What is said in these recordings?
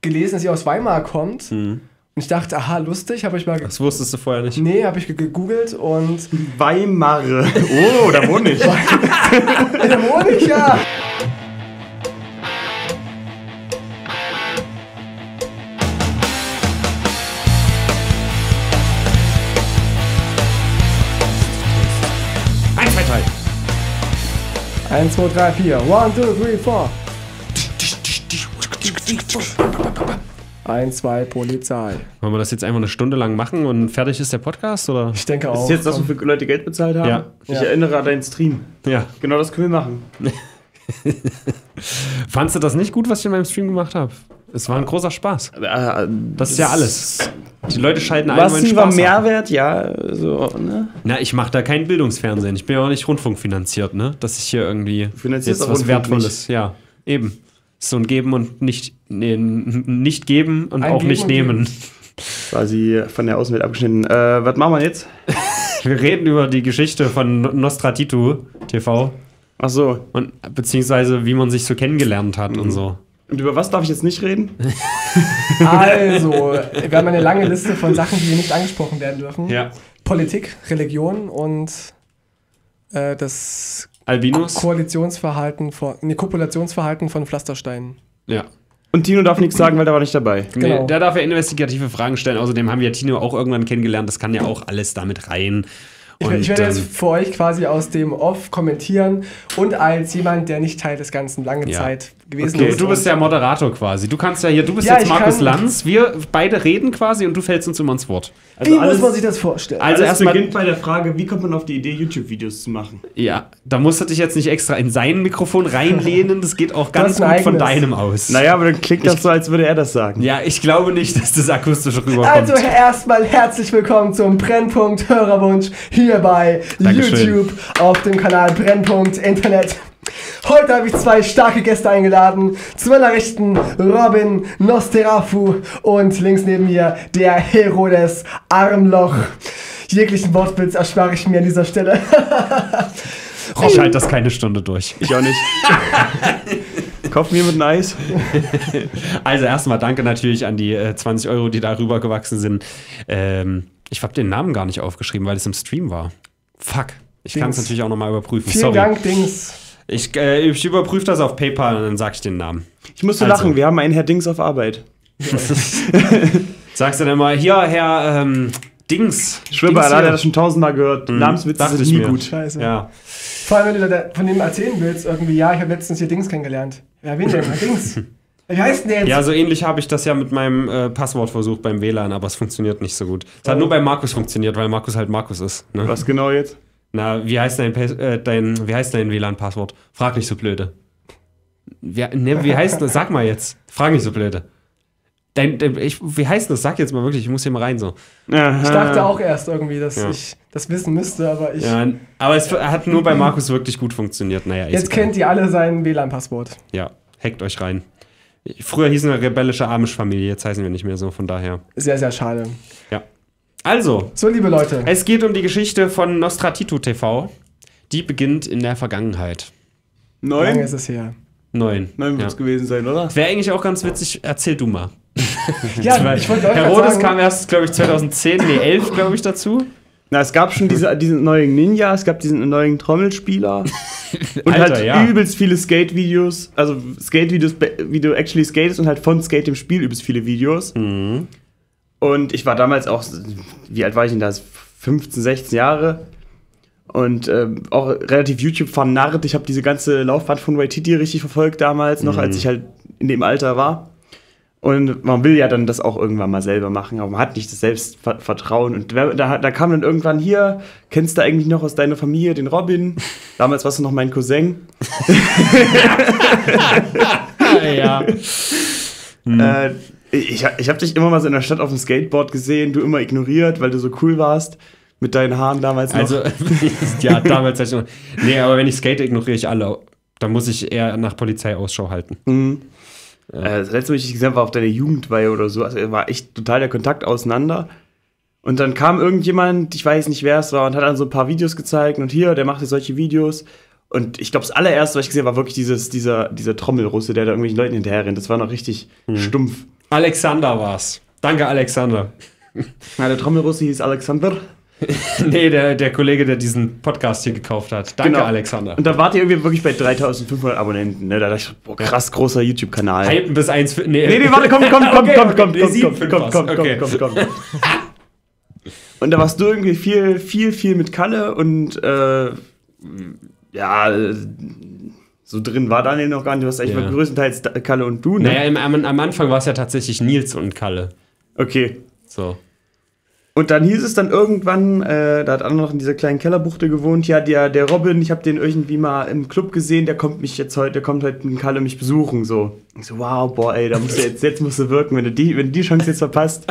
gelesen, dass sie aus Weimar kommt. Und ich dachte, aha, lustig, habe ich mal... Das wusstest du vorher nicht. Nee, habe ich gegoogelt und... Weimar. Oh, da wohne ich. Da wohne ich, ja. Ein, zwei, drei. 1, 2, 3, 4. 1, 2, 3, 4. 1, 2, Polizei. Wollen wir das jetzt einfach eine Stunde lang machen und fertig ist der Podcast, oder? Ich denke Ist auch. das jetzt, dass wir für Leute Geld bezahlt haben? Ja. Ich erinnere an deinen Stream. Ja. Genau das können wir machen. Fandst du das nicht gut, was ich in meinem Stream gemacht habe? Es war ein großer Spaß. Das ist ja alles. Die Leute schalten ein, Was wollen war Spaß haben. Mehrwert? Ja, so, ne? Na, ich mache da kein Bildungsfernsehen. Ich bin ja auch nicht rundfunkfinanziert, ne? Dass ich hier irgendwie finanzierst jetzt auch was Rundfunk Wertvolles. Ja, eben. So ein Geben und nicht geben und Ein auch Geben nicht und nehmen. Quasi von der Außenwelt abgeschnitten. Was machen wir jetzt? Wir reden über die Geschichte von Nostratitu TV Ach so. und beziehungsweise wie man sich so kennengelernt hat und so. Und über was darf ich jetzt nicht reden? Also, wir haben eine lange Liste von Sachen, die hier nicht angesprochen werden dürfen. Ja. Politik, Religion und das Albinus? Kopulationsverhalten von Pflastersteinen. Ja. Und Tino darf nichts sagen, weil der war nicht dabei. Genau. Nee, der darf ja investigative Fragen stellen. Außerdem haben wir Tino auch irgendwann kennengelernt. Das kann ja auch alles damit rein. Ich werde jetzt für euch quasi aus dem Off kommentieren und als jemand, der nicht Teil des Ganzen lange Zeit gewesen ist. Du bist der Moderator quasi. Du kannst ja hier, du bist Ja, jetzt ich Markus kann- Lanz. Wir beide reden quasi und du fällst uns immer ins Wort. Wie muss man sich das vorstellen? Also Alles erstmal, beginnt bei der Frage, wie kommt man auf die Idee, YouTube-Videos zu machen? ja, da musst du dich jetzt nicht extra in sein Mikrofon reinlehnen. Das geht auch ganz hast ein gut von eigenes. deinem aus. Naja, aber dann klingt das so, als würde er das sagen. Ja, ich glaube nicht, dass das akustisch rüberkommt. Also erstmal herzlich willkommen zum Brennpunkt Hörerwunsch hier bei Dankeschön. YouTube auf dem Kanal Brennpunkt Internet. Heute habe ich zwei starke Gäste eingeladen. Zu meiner Rechten Robin Nosterafu und links neben mir der Herodes Armloch. Jeglichen Wortwitz erspare ich mir an dieser Stelle. Ich halte das keine Stunde durch. Ich auch nicht. Kauft mir mit ein Eis. Also erstmal danke natürlich an die 20 Euro, die da rübergewachsen sind. Ich habe den Namen gar nicht aufgeschrieben, weil es im Stream war. Fuck. Ich kann es Dings. natürlich auch nochmal überprüfen. Vielen Sorry. Dank, Dings. Ich überprüfe das auf PayPal und dann sage ich den Namen. Ich musste Also. lachen, wir haben einen Herr Dings auf Arbeit. Sagst du dann mal, hier, Herr Dings. Ich schwöre, Dings er hat hier. das schon tausendmal gehört. Namenswitze dachte sind ich nie mir. gut. Scheiße. Ja. Vor allem, wenn du da von dem erzählen willst, irgendwie, ja, ich habe letztens hier Dings kennengelernt. Ja, wen denn? Herr Dings. Wie heißt denn der jetzt? Ja, so ähnlich habe ich das ja mit meinem Passwort versucht beim WLAN, aber es funktioniert nicht so gut. Es hat nur bei Markus funktioniert, weil Markus halt Markus ist. Ne? Was genau jetzt? Na, wie heißt dein WLAN-Passwort? Frag nicht so blöde. Wie heißt das? Sag mal jetzt. Frag nicht so blöde. Wie heißt das? Sag jetzt mal wirklich, ich muss hier mal rein so. Ich dachte auch erst irgendwie, dass Ja. ich das wissen müsste, aber ich... Ja, aber es hat nur bei Markus wirklich gut funktioniert. Naja, Jetzt kennt ihr alle sein WLAN-Passwort. Ja, hackt euch rein. Früher hießen wir rebellische Amish-Familie, jetzt heißen wir nicht mehr so, von daher. Sehr, sehr schade. Ja. Also, So, liebe Leute. es geht um die Geschichte von Nostratitu TV. Die beginnt in der Vergangenheit. Wie lange 9? ist es her? 9. 9 wird es gewesen sein, oder? Wäre eigentlich auch ganz witzig, erzähl du mal. Ja, ich wollte euch Herodes sagen, kam erst, glaube ich, 2010, 11, glaube ich, dazu. Na, es gab schon diesen neuen Ninja, es gab diesen neuen Trommelspieler und Alter, halt ja. übelst viele Skate-Videos, also Skate-Videos, wie du actually skatest und halt von Skate im Spiel übelst viele Videos. Mhm. Und ich war damals auch, wie alt war ich denn da? 15, 16 Jahre. Und auch relativ YouTube-Fanat. Ich habe diese ganze Laufbahn von Waititi richtig verfolgt damals, noch als ich halt in dem Alter war. Und man will ja dann das auch irgendwann mal selber machen, aber man hat nicht das Selbstvertrauen. Und da kam dann irgendwann hier, kennst du eigentlich noch aus deiner Familie den Robin? Damals warst du noch mein Cousin. Ja. Ich habe dich immer mal so in der Stadt auf dem Skateboard gesehen, du immer ignoriert, weil du so cool warst. Mit deinen Haaren damals noch. Also, ja, damals halt schon. Nee, aber wenn ich skate, ignoriere ich alle. Da muss ich eher nach Polizei Ausschau halten. Das letzte Mal, ich dich gesehen habe, war auf deiner Jugendweihe oder so. Also war echt total der Kontakt auseinander. Und dann kam irgendjemand, ich weiß nicht, wer es war, und hat dann so ein paar Videos gezeigt. Und hier, der macht jetzt solche Videos. Und ich glaube, das allererste, was ich gesehen habe, war wirklich dieser Trommelrusse, der da irgendwelchen Leuten hinterher rennt. Das war noch richtig stumpf. Alexander war's. Danke, Alexander. Ja, der Trommelrusse hieß Alexander. Nee, der Kollege, der diesen Podcast hier gekauft hat. Danke, Genau. Alexander. Und da wart ihr irgendwie wirklich bei 3500 Abonnenten. Ne? Da dachte ich, boah, krass großer YouTube-Kanal. Hypen bis 1. Nee, warte, komm. Und da warst du irgendwie viel mit Kalle und so drin war Daniel noch gar nicht. Du warst eigentlich mal größtenteils Kalle und du, ne? Naja, am Anfang war es ja tatsächlich Nils und Kalle. Okay. So. Und dann hieß es dann irgendwann, da hat Anna noch in dieser kleinen Kellerbuchte gewohnt, ja, der Robin, ich habe den irgendwie mal im Club gesehen, der kommt heute mit Kalle mich besuchen, so. Ich so, wow, boah, ey, da musst du jetzt musst du wirken, wenn du die Chance jetzt verpasst.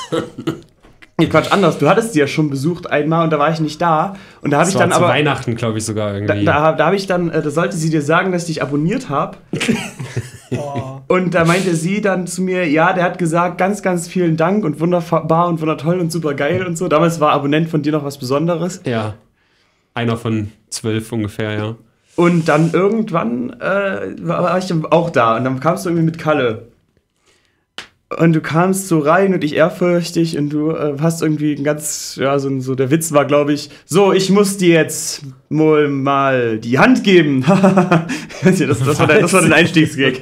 Nee, Quatsch, anders, du hattest sie ja schon besucht einmal und da war ich nicht da. Und da habe ich dann zu aber... Weihnachten, glaube ich, sogar irgendwie. Da habe ich dann, da sollte sie dir sagen, dass ich dich abonniert habe. Oh. Und da meinte sie dann zu mir, ja, der hat gesagt, ganz, ganz vielen Dank und wunderbar und wundertoll und super geil und so. Damals war Abonnent von dir noch was Besonderes. Ja. Einer von 12 ungefähr, ja. Und dann irgendwann war ich auch da und dann kamst du irgendwie mit Kalle. Und du kamst so rein und ich ehrfürchtig und du hast irgendwie ein ganz, ja, so der Witz war, glaube ich, so, ich muss dir jetzt wohl mal die Hand geben. das war dein Einstiegsgag.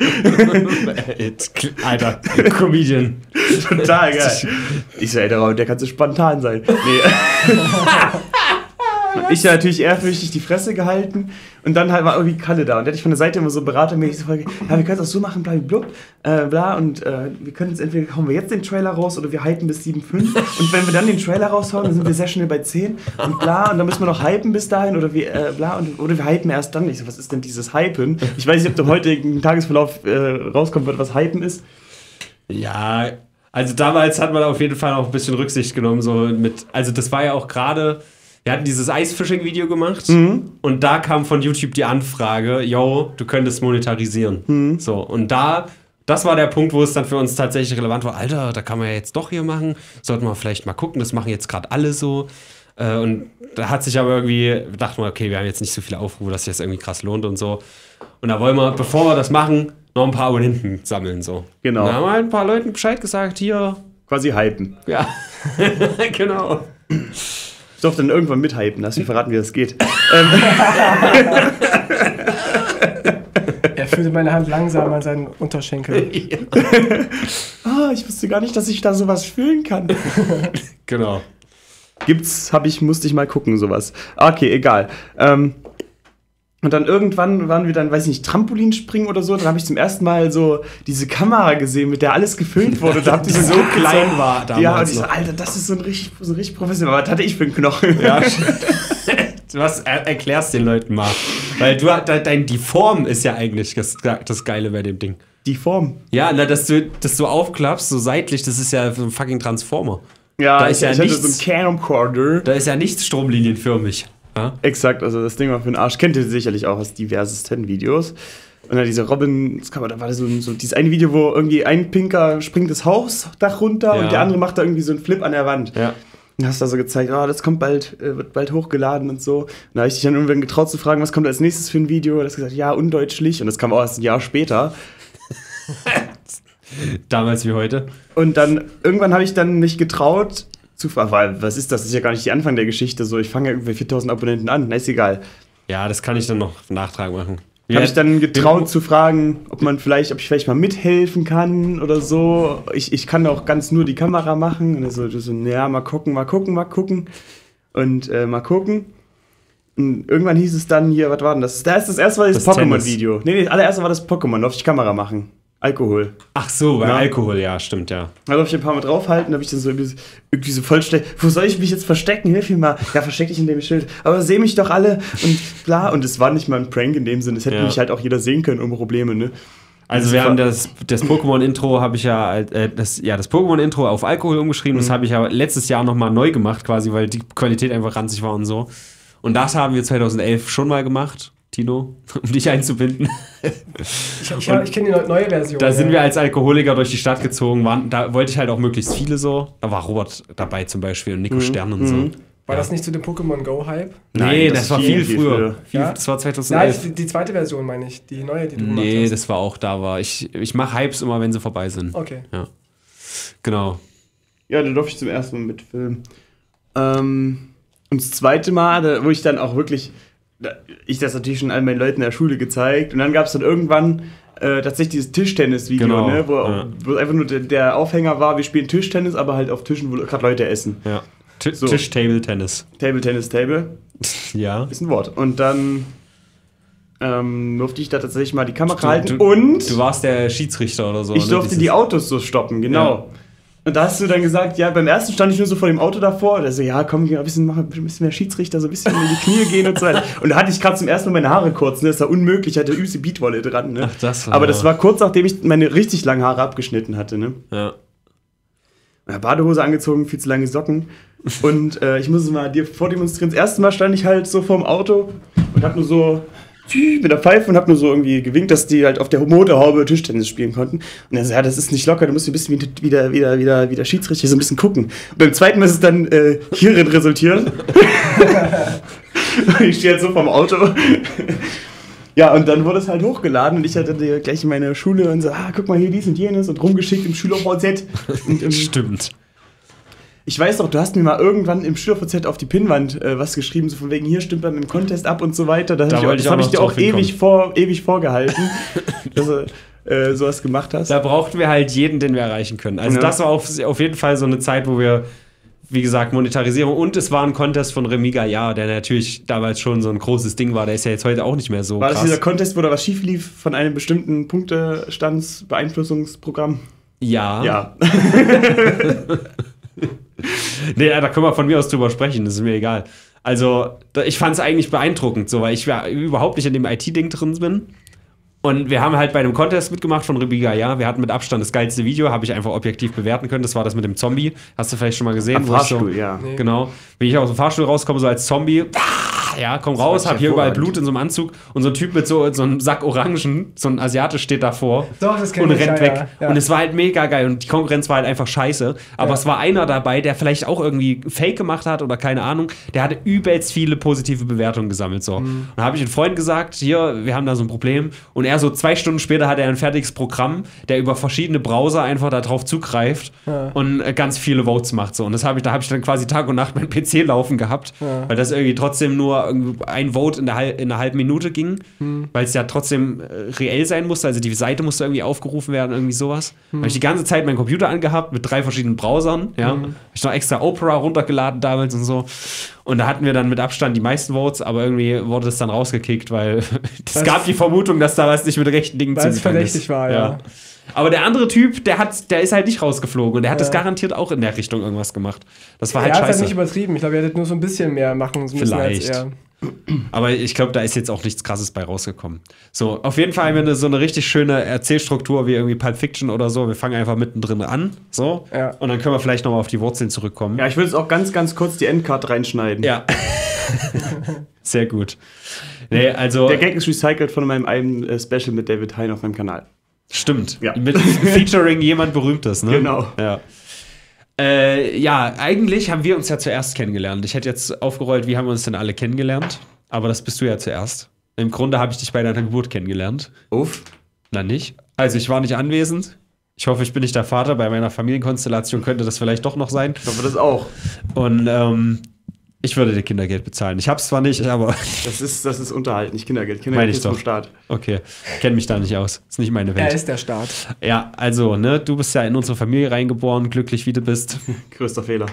Alter, Comedian. Total geil. Ich so, ey, der kann so spontan sein. Nee. Ich habe natürlich ehrfürchtig die Fresse gehalten und dann halt war irgendwie Kalle da und der hat ich von der Seite immer so beratermäßig so gefragt, ja, wir können es auch so machen, bla und wir können jetzt entweder hauen wir jetzt den Trailer raus oder wir hypen bis 7,5 und wenn wir dann den Trailer raushauen, dann sind wir sehr schnell bei 10 und bla und dann müssen wir noch hypen bis dahin oder wir oder wir hypen erst dann. Ich so, was ist denn dieses Hypen? Ich weiß nicht, ob der heutigen Tagesverlauf rauskommt wird, was Hypen ist. Ja, also damals hat man auf jeden Fall auch ein bisschen Rücksicht genommen, also das war ja auch gerade. Wir hatten dieses Eisfishing-Video gemacht und da kam von YouTube die Anfrage, yo, du könntest monetarisieren. So, und das war der Punkt, wo es dann für uns tatsächlich relevant war, Alter, da kann man ja jetzt doch hier machen, sollten wir vielleicht mal gucken, das machen jetzt gerade alle so. Und da hat sich aber irgendwie, dachten wir, okay, wir haben jetzt nicht so viele Aufrufe, dass sich das irgendwie krass lohnt und so. Und da wollen wir, bevor wir das machen, noch ein paar Abonnenten sammeln, so. Genau. Und da haben wir halt ein paar Leuten Bescheid gesagt, hier. Quasi hypen. Ja, genau. Ich durfte dann irgendwann mithypen, lass mich verraten, wie das geht. Er fühlte meine Hand langsam an seinen Unterschenkel. Ja. Ich wusste gar nicht, dass ich da sowas fühlen kann. Genau. Musste ich mal gucken, sowas. Okay, egal. Und dann irgendwann waren wir dann, weiß ich nicht, Trampolinspringen oder so. Dann habe ich zum ersten Mal so diese Kamera gesehen, mit der alles gefilmt wurde. Da habt ihr so klein war damals. Ja, und ich so, Alter, das ist so richtig professionell. Aber was hatte ich für einen Knochen? Ja. Was erklärst den Leuten mal? Weil die Form ist ja eigentlich das Geile bei dem Ding. Die Form? Ja, dass du aufklappst, so seitlich, das ist ja so ein fucking Transformer. Ja, da ist ich hatte so einen Camcorder. Da ist ja nichts stromlinienförmig. Ja? Exakt, also das Ding war für den Arsch. Kennt ihr sicherlich auch aus diversesten Videos. Und dann diese Robin, da war so dieses eine Video, wo irgendwie ein Pinker springt das Hausdach runter und der andere macht da irgendwie so einen Flip an der Wand. Ja. Und hast da so gezeigt, das kommt wird bald hochgeladen und so. Und da habe ich dich dann irgendwann getraut zu fragen, was kommt als nächstes für ein Video? Und hast gesagt, ja, undeutschlich. Und das kam auch erst ein Jahr später. Damals wie heute. Und dann irgendwann habe ich dann mich getraut zu fragen, weil was ist das? Das ist ja gar nicht der Anfang der Geschichte. So, ich fange ja irgendwie 4000 Abonnenten an. Na, ist egal. Ja, das kann ich dann noch im Nachtrag machen. Habe ich dann getraut zu fragen, ob ich vielleicht mal mithelfen kann oder so. Ich kann auch ganz nur die Kamera machen. Und er so, ja, mal gucken. Und mal gucken. Und irgendwann hieß es dann hier, was war denn das? Das erste war das Pokémon-Video. Nee, das allererste war das Pokémon, durfte ich Kamera machen. Alkohol. Ach so, bei Alkohol, ja, stimmt, ja. Da durfte ich ein paar Mal draufhalten, da habe ich dann so irgendwie so voll schlecht. Wo soll ich mich jetzt verstecken? Hilf mir mal. Ja, versteck dich in dem Schild. Aber seh mich doch alle und bla. Und es war nicht mal ein Prank in dem Sinne. Es hätte mich halt auch jeder sehen können ohne Probleme, ne? Also wir haben das Pokémon-Intro habe ich das Pokémon-Intro auf Alkohol umgeschrieben. Das habe ich ja letztes Jahr nochmal neu gemacht quasi, weil die Qualität einfach ranzig war und so. Und das haben wir 2011 schon mal gemacht, Tino, um dich einzubinden. Ich kenne die neue Version. Da sind wir als Alkoholiker durch die Stadt gezogen. Da wollte ich halt auch möglichst viele so. Da war Robert dabei zum Beispiel und Nico Stern und so. War das nicht zu dem Pokémon Go-Hype? Nee, Nein, das war viel früher. Ja? Das war 2011. Nein, die zweite Version meine ich. Die neue, die du gemacht Nee, hast. das war auch da war. Ich mache Hypes immer, wenn sie vorbei sind. Okay. Ja. Genau. Ja, da durfte ich zum ersten Mal mitfilmen. Und das zweite Mal, wo ich dann auch wirklich, ich das natürlich schon all meinen Leuten in der Schule gezeigt. Und dann gab es dann irgendwann tatsächlich dieses Tischtennis-Video, Genau, ne, ja. wo einfach nur der Aufhänger war, wir spielen Tischtennis, aber halt auf Tischen, wo gerade Leute essen. Ja. So. Tisch-Table-Tennis. Table. Ja. Ist ein Wort. Und dann durfte ich da tatsächlich mal die Kamera halten. Du warst der Schiedsrichter oder so. Ich durfte die Autos so stoppen, genau. Ja. Und da hast du dann gesagt, ja, beim ersten stand ich nur so vor dem Auto davor. Und er so, ja, komm, ein bisschen mehr Schiedsrichter, so ein bisschen in die Knie gehen und so weiter. Und da hatte ich gerade zum ersten Mal meine Haare kurz, ne? Das war unmöglich, ich hatte übelste Beatwolle dran, ne? Ach, das war, aber das war kurz, nachdem ich meine richtig langen Haare abgeschnitten hatte, ne? Ja. Ja, Badehose angezogen, viel zu lange Socken. Und ich muss es mal dir vordemonstrieren. Das erste Mal stand ich halt so vorm Auto und hab nur so mit der Pfeife und hab nur so irgendwie gewinkt, dass die halt auf der Motorhaube Tischtennis spielen konnten. Und er so, ja, das ist nicht locker, du musst ein bisschen wie der Schiedsrichter so ein bisschen gucken. Und beim zweiten Mal ist es dann hierin resultiert. Ich stehe halt so vorm Auto. Ja, und dann wurde es halt hochgeladen und ich hatte gleich in meine Schule und so, guck mal hier dies und jenes und rumgeschickt im SchülerVZ. Stimmt. Ich weiß doch, du hast mir mal irgendwann im SchülerVZ auf die Pinnwand was geschrieben, so von wegen, hier stimmt beim Contest ab und so weiter. Das habe ich dir auch ewig vorgehalten, dass du sowas gemacht hast. Da brauchten wir halt jeden, den wir erreichen können. Also das war auf jeden Fall so eine Zeit, wo wir, wie gesagt, Monetarisierung und es war ein Contest von Remy Gaillard, der natürlich damals schon so ein großes Ding war. Der ist ja jetzt heute auch nicht mehr so krass. War das dieser krass. Contest, wo da was schief lief von einem bestimmten Punktestandsbeeinflussungsprogramm? Ja. Ja. Nee, da können wir von mir aus drüber sprechen, das ist mir egal. Also, ich fand es eigentlich beeindruckend, so, weil ich überhaupt nicht in dem IT-Ding drin bin. Und wir haben halt bei einem Contest mitgemacht von Remy Gaillard. Wir hatten mit Abstand das geilste Video, habe ich einfach objektiv bewerten können. Das war das mit dem Zombie. Hast du vielleicht schon mal gesehen? Am Fahrstuhl, so, ja. Nee. Genau. Wie ich aus dem Fahrstuhl rauskomme, so als Zombie. Ja, komm raus, hab hier überall Blut in so einem Anzug. Und so ein Typ mit so einem Sack Orangen, so ein Asiate steht davor. Doch, das kenn und ich, rennt ja, weg. ja. Und es war halt mega geil. Und die Konkurrenz war halt einfach scheiße. Aber es war einer dabei, der vielleicht auch irgendwie Fake gemacht hat oder keine Ahnung. Der hatte übelst viele positive Bewertungen gesammelt. So. Und dann habe ich einen Freund gesagt, hier, wir haben da so ein Problem. Und er so 2 Stunden später hat er ein fertiges Programm, der über verschiedene Browser einfach darauf zugreift und ganz viele Votes macht. So. Und da habe ich dann quasi Tag und Nacht meinen PC laufen gehabt, weil das irgendwie trotzdem nur ein Vote in einer halben Minute ging, weil es ja trotzdem reell sein musste. Also die Seite musste irgendwie aufgerufen werden, irgendwie sowas. Habe ich die ganze Zeit meinen Computer angehabt mit 3 verschiedenen Browsern. Ja. Habe ich noch extra Opera runtergeladen damals und so. Und da hatten wir dann mit Abstand die meisten Votes, aber irgendwie wurde es dann rausgekickt, weil es gab die Vermutung, dass da was nicht mit rechten Dingen zugegangen ist. Weil es verdächtig war, ja. Aber der andere Typ, der ist halt nicht rausgeflogen und der hat das garantiert auch in der Richtung irgendwas gemacht. Das war halt scheiße. Er hat halt nicht übertrieben. Ich glaube, er hätte nur so ein bisschen mehr machen müssen vielleicht. als er. Aber ich glaube, da ist jetzt auch nichts Krasses bei rausgekommen. So, auf jeden Fall haben wir so eine richtig schöne Erzählstruktur wie irgendwie Pulp Fiction oder so. Wir fangen einfach mittendrin an. So. Ja. Und dann können wir vielleicht nochmal auf die Wurzeln zurückkommen. Ja, ich würde jetzt auch ganz, ganz kurz die Endcard reinschneiden. Ja. Sehr gut. Nee, also. Der Gag ist recycelt von meinem einen Special mit David Hein auf meinem Kanal. Stimmt. Ja. Mit featuring jemand Berühmtes, ne? Genau. Ja. Ja, eigentlich haben wir uns ja zuerst kennengelernt. Ich hätte jetzt aufgerollt, wie haben wir uns denn alle kennengelernt? Aber das bist du ja zuerst. Im Grunde habe ich dich bei deiner Geburt kennengelernt. Uff. Na nicht? Also ich war nicht anwesend. Ich hoffe, ich bin nicht der Vater. Bei meiner Familienkonstellation könnte das vielleicht doch noch sein. Ich hoffe, das auch. Und ich würde dir Kindergeld bezahlen. Ich hab's zwar nicht, aber... Das ist Unterhalt, nicht Kindergeld. Meine Kindergeld ich ist vom doch. Staat. Okay, kenn mich da nicht aus. Ist nicht meine Welt. Er ist der Staat. Ja, also, ne, du bist ja in unsere Familie reingeboren, glücklich wie du bist. Größter Fehler.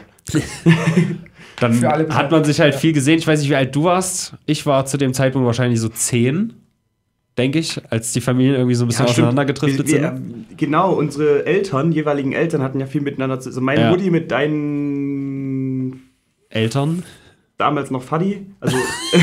Dann Für alle hat man sich halt ja. viel gesehen. Ich weiß nicht, wie alt du warst. Ich war zu dem Zeitpunkt wahrscheinlich so 10, denke ich, als die Familien irgendwie so ein bisschen auseinandergedriftet sind. Genau, unsere jeweiligen Eltern hatten ja viel miteinander zu. Also meine Ja. Mutti mit deinen Eltern? damals noch Fadi. Also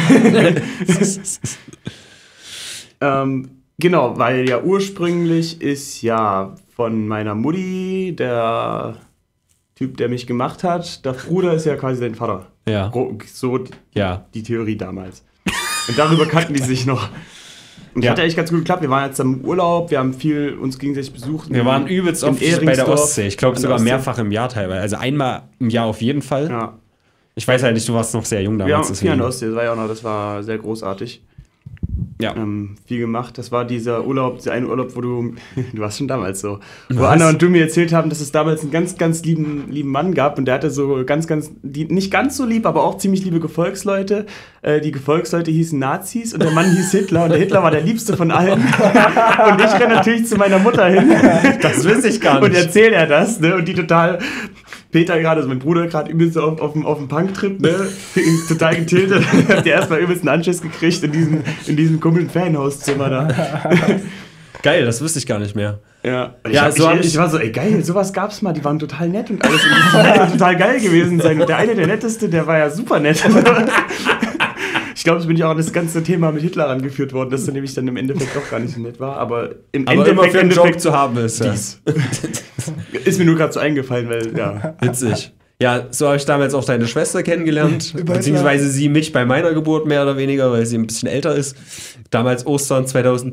genau, weil ja ursprünglich ist ja von meiner Mutti der Typ, der mich gemacht hat, der Bruder ist ja quasi dein Vater. Ja. So Ja. die Theorie damals. Und darüber kannten die sich noch. Und Ja. hat ja echt ganz gut geklappt. Wir waren jetzt im Urlaub, wir haben viel uns gegenseitig besucht. Wir waren übelst in oft bei der Ehringsdorf, Ostsee. Ich glaube an der sogar Ostsee. mehrfach im Jahr teilweise. Also einmal im Jahr auf jeden Fall. Ja. Ich weiß halt nicht, du warst noch sehr jung damals. Wir haben viel an deswegen. der Ostsee, das war sehr großartig. Ja. Viel gemacht. Das war dieser eine Urlaub, wo du warst schon damals so, wo Anna und du mir erzählt haben, dass es damals einen ganz, ganz lieben Mann gab und der hatte so nicht ganz so lieb, aber auch ziemlich liebe Gefolgsleute. Die Gefolgsleute hießen Nazis und der Mann hieß Hitler und der Hitler war der liebste von allen. Und ich renne natürlich zu meiner Mutter hin. Das wüsste ich gar nicht. Und erzähl er das, ne? Und die total... Peter gerade, also mein Bruder, gerade übelst so auf dem Punk-Trip, ne? Total getiltet. Hat der erstmal übelst einen Anschiss gekriegt in diesem komischen Ferienhauszimmer da. Geil, das wüsste ich gar nicht mehr. Ja, ich war so, ey geil, sowas gab's mal, die waren total nett und alles. Und das hätte total geil gewesen sein. Und der Netteste, der war ja super nett. Ich glaube, es bin ich auch an das ganze Thema mit Hitler rangeführt worden, dass er nämlich dann im Endeffekt doch gar nicht so nett war. Aber immer für einen Joke zu haben ist. Ja. Ist mir nur gerade so eingefallen, weil, ja. Witzig. Ja, so habe ich damals auch deine Schwester kennengelernt, beziehungsweise sie mich bei meiner Geburt mehr oder weniger, weil sie ein bisschen älter ist. Damals Ostern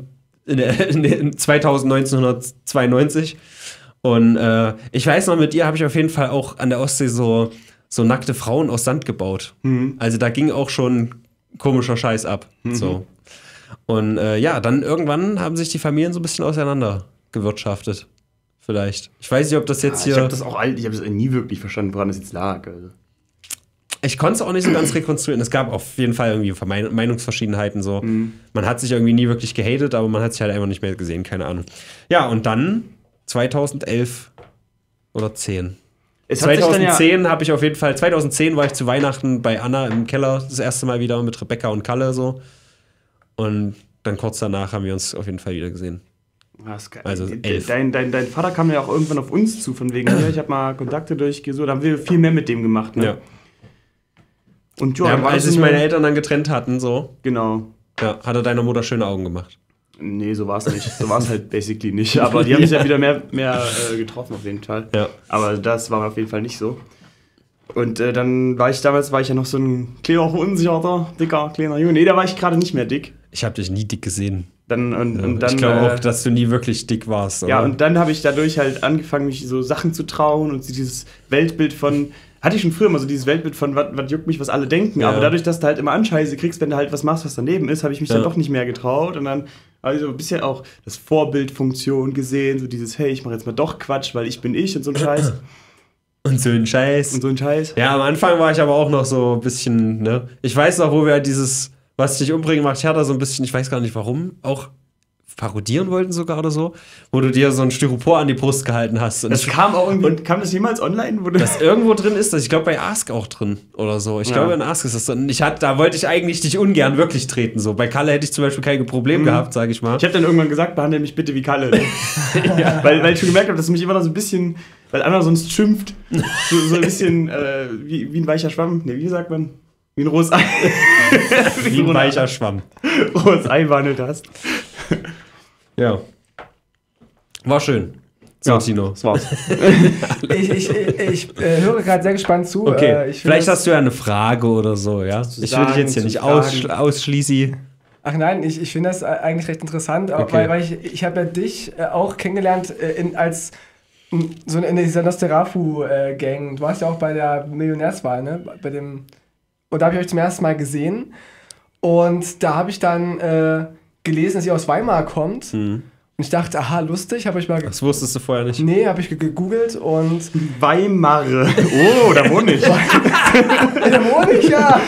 1992. Und ich weiß noch, mit ihr habe ich auf jeden Fall auch an der Ostsee so nackte Frauen aus Sand gebaut. Also da ging auch schon komischer Scheiß ab. So. Und dann irgendwann haben sich die Familien so ein bisschen auseinander gewirtschaftet. Vielleicht. Ich weiß nicht, ob das jetzt hier... Ich habe das nie wirklich verstanden, woran das jetzt lag. Also. Ich konnte es auch nicht so ganz rekonstruieren. Es gab auf jeden Fall irgendwie Meinungsverschiedenheiten. So. Man hat sich irgendwie nie wirklich gehatet, aber man hat sich halt einfach nicht mehr gesehen, keine Ahnung. Ja, und dann 2011 oder 10. 2010 habe ich auf jeden Fall, 2010 war ich zu Weihnachten bei Anna im Keller das erste Mal wieder mit Rebecca und Kalle so. Und dann kurz danach haben wir uns auf jeden Fall wieder gesehen. Das ist geil. Also 11. Dein Vater kam ja auch irgendwann auf uns zu, von wegen, ich habe mal Kontakte durchgesucht, da haben wir viel mehr mit dem gemacht, ne? Ja. Und als sich meine Eltern dann getrennt hatten, so. Genau. Ja, hat er deiner Mutter schöne Augen gemacht. Nee, so war es nicht. So war es halt basically nicht. Aber die haben sich ja wieder mehr getroffen auf jeden Fall. Ja. Aber das war auf jeden Fall nicht so. Und dann war ich ja noch so ein kleiner, unsicherer, dicker, kleiner Junge. Nee, da war ich gerade nicht mehr dick. Ich habe dich nie dick gesehen. Und dann, ich glaube auch, dass du nie wirklich dick warst. Oder? Ja, und dann habe ich dadurch halt angefangen, mich so Sachen zu trauen und dieses Weltbild von, hatte ich schon früher mal so dieses Weltbild von, was juckt mich, was alle denken, aber dadurch, dass du halt immer Anscheiße kriegst, wenn du halt was machst, was daneben ist, habe ich mich dann doch nicht mehr getraut und dann habe ich so ein bisschen auch das Vorbildfunktion gesehen, so dieses, hey, ich mache jetzt mal doch Quatsch, weil ich bin ich und so ein Scheiß. Und so ein Scheiß. Ja, am Anfang war ich aber auch noch so ein bisschen, ne, ich weiß noch, wo wir halt dieses... Was dich umbringen macht, Hertha so ein bisschen, ich weiß gar nicht warum, auch parodieren wollten sogar oder so, wo du dir so ein Styropor an die Brust gehalten hast. Und das kam auch irgendwie, kam das jemals online? Wo das irgendwo drin ist, ich glaube bei Ask auch drin oder so. Ich glaube in Ask ist das drin. Da wollte ich eigentlich dich ungern wirklich treten. So. Bei Kalle hätte ich zum Beispiel kein Problem gehabt, sage ich mal. Ich habe dann irgendwann gesagt, behandle mich bitte wie Kalle. Ja. Weil ich schon gemerkt habe, dass mich immer noch so ein bisschen, weil Anna sonst schimpft, so ein bisschen wie ein weicher Schwamm. Ne, wie sagt man? Wie ein rohes Ei. Wie ein weicher Schwamm. Rohes Ei behandelt hast. Ja. War schön. So, ja, Tino. Das war's. Ich höre gerade sehr gespannt zu. Okay, vielleicht hast du ja eine Frage oder so, ja? Ich würde dich jetzt hier nicht ausschließen. Ach nein, ich finde das eigentlich recht interessant, okay. weil ich habe ja dich auch kennengelernt so in dieser Nosferatu-Gang. Du warst ja auch bei der Millionärswahl, ne? Und da habe ich euch zum ersten Mal gesehen. Und da habe ich dann gelesen, dass ihr aus Weimar kommt. Und ich dachte, aha, lustig, habe ich mal... Das wusstest du vorher nicht? Nee, habe ich gegoogelt und... Weimar. Oh, da wohne ich. Da wohne ich, ja.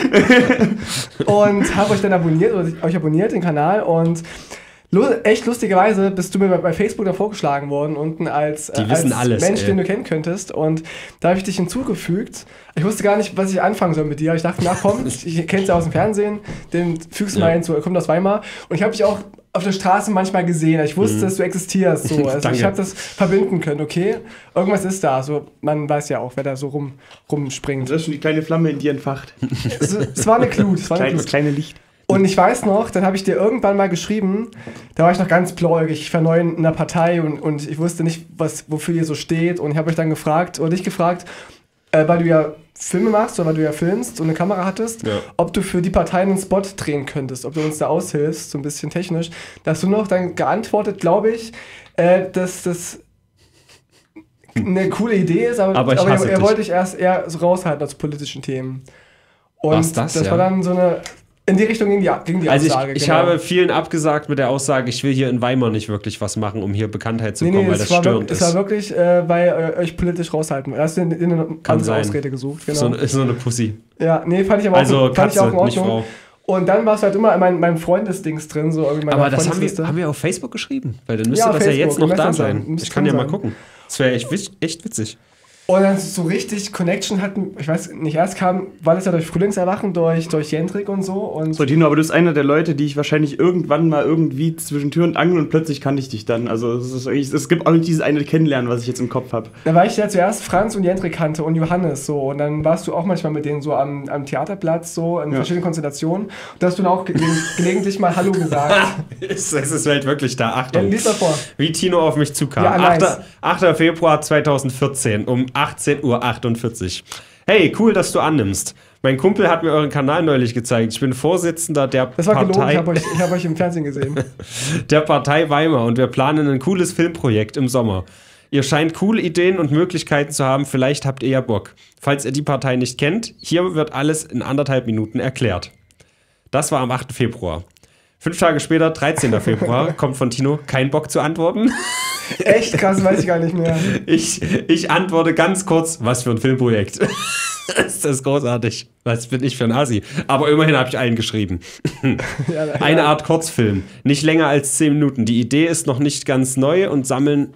Und habe euch dann abonniert, den Kanal. Und echt lustigerweise bist du mir bei Facebook da vorgeschlagen worden, unten als alles, Mensch, den du kennen könntest. Und da habe ich dich hinzugefügt. Ich wusste gar nicht, was ich anfangen soll mit dir. Ich dachte, na komm, ich kenne es ja aus dem Fernsehen, den fügst du mal hinzu. Er kommt aus Weimar. Und ich habe dich auch auf der Straße manchmal gesehen. Ich wusste, dass du existierst. So. Also ich habe das verbinden können, okay? Irgendwas ist da. So, man weiß ja auch, wer da so rumspringt. Das ist schon die kleine Flamme in dir entfacht. Es war eine Glut. Das kleine Licht. Und ich weiß noch, dann habe ich dir irgendwann mal geschrieben, da war ich noch ganz blauäugig, ich war neu in einer Partei und ich wusste nicht, wofür ihr so steht. Und ich habe euch dann dich gefragt, weil du ja Filme machst oder weil du ja filmst und eine Kamera hattest, ob du für die Partei einen Spot drehen könntest, ob du uns da aushilfst, so ein bisschen technisch. Da hast du noch dann geantwortet, glaube ich, dass das eine coole Idee ist, aber ihr wollt dich erst eher so raushalten aus politischen Themen. Und War's das, ja? war dann so eine, in die Richtung ging die Also Aussage. ich genau. habe vielen abgesagt mit der Aussage, ich will hier in Weimar nicht wirklich was machen, um hier Bekanntheit zu bekommen, weil das störend es ist. war wirklich, weil euch politisch raushalten. Da hast du eine andere sein. Ausrede gesucht. Genau. Ist so eine Pussy. Ja, nee, fand ich aber Also auch, fand ich Katze, auch in nicht Ordnung. Frau. Und dann warst du halt immer in meinem Freundesdings drin. So irgendwie Aber das haben wir auf Facebook geschrieben, weil dann müsste Ja, das ja jetzt Facebook, noch da Messenger. sein. Müsste Ich kann ja drin mal sein. gucken. Das wäre echt witzig. Und dann so richtig Connection hatten, ich weiß nicht, erst war das ja durch Frühlingserwachen, durch Jendrik und so. Und So, Tino, aber du bist einer der Leute, die ich wahrscheinlich irgendwann mal irgendwie zwischen Tür und Angel und plötzlich kannte ich dich dann. Also es gibt auch nicht dieses eine Kennenlernen, was ich jetzt im Kopf habe. da war ich ja zuerst Franz und Jendrik kannte und Johannes so. Und dann warst du auch manchmal mit denen so am Theaterplatz, so in verschiedenen Konstellationen. Und da hast du dann auch gelegentlich mal Hallo gesagt. Es ist halt wirklich da. Ja, Achtung. lies davor. Wie Tino auf mich zukam. Ja, nice. 8. Februar 2014 um 18:48 Uhr. Hey, cool, dass du annimmst. Mein Kumpel hat mir euren Kanal neulich gezeigt. Ich bin Vorsitzender der Das war gelogen, Partei, ich hab euch im Fernsehen gesehen. der Partei Weimar und wir planen ein cooles Filmprojekt im Sommer. Ihr scheint coole Ideen und Möglichkeiten zu haben, vielleicht habt ihr ja Bock. Falls ihr die Partei nicht kennt, hier wird alles in 1,5 Minuten erklärt. Das war am 8. Februar. 5 Tage später, 13. Februar, kommt von Tino, kein Bock zu antworten. Echt krass, weiß ich gar nicht mehr. Ich antworte ganz kurz, was für ein Filmprojekt. Das ist großartig. Was bin ich für ein Asi? Aber immerhin habe ich allen geschrieben. Ja, Eine Art Kurzfilm. Nicht länger als 10 Minuten. Die Idee ist noch nicht ganz neu und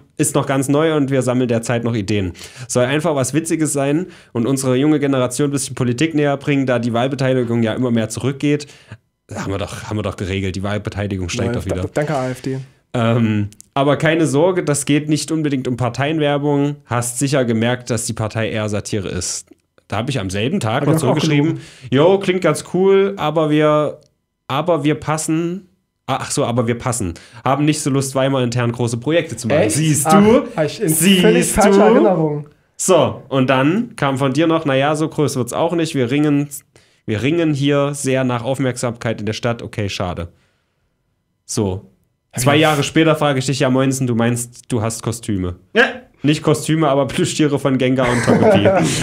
wir sammeln derzeit noch Ideen. Soll einfach was Witziges sein und unsere junge Generation ein bisschen Politik näher bringen, da die Wahlbeteiligung ja immer mehr zurückgeht. Haben wir doch geregelt. Die Wahlbeteiligung steigt doch wieder. Danke, AfD. Aber keine Sorge, das geht nicht unbedingt um Parteienwerbung. Hast sicher gemerkt, dass die Partei eher Satire ist. Da habe ich am selben Tag Hab noch ich auch zurückgeschrieben, jo, klingt ganz cool, aber wir passen. Aber wir passen. Haben nicht so Lust, Weimar intern große Projekte zu machen. Echt? Siehst Ach, du? hab ich in völlig falscher Erinnerung. So, und dann kam von dir noch, naja, so groß wird's auch nicht. Wir ringen hier sehr nach Aufmerksamkeit in der Stadt. Okay, schade. So. 2 Jahre später frage ich dich, ja, Moinsen, du meinst, du hast Kostüme. Ja. Nicht Kostüme, aber Plüschtiere von Gengar und Togepi.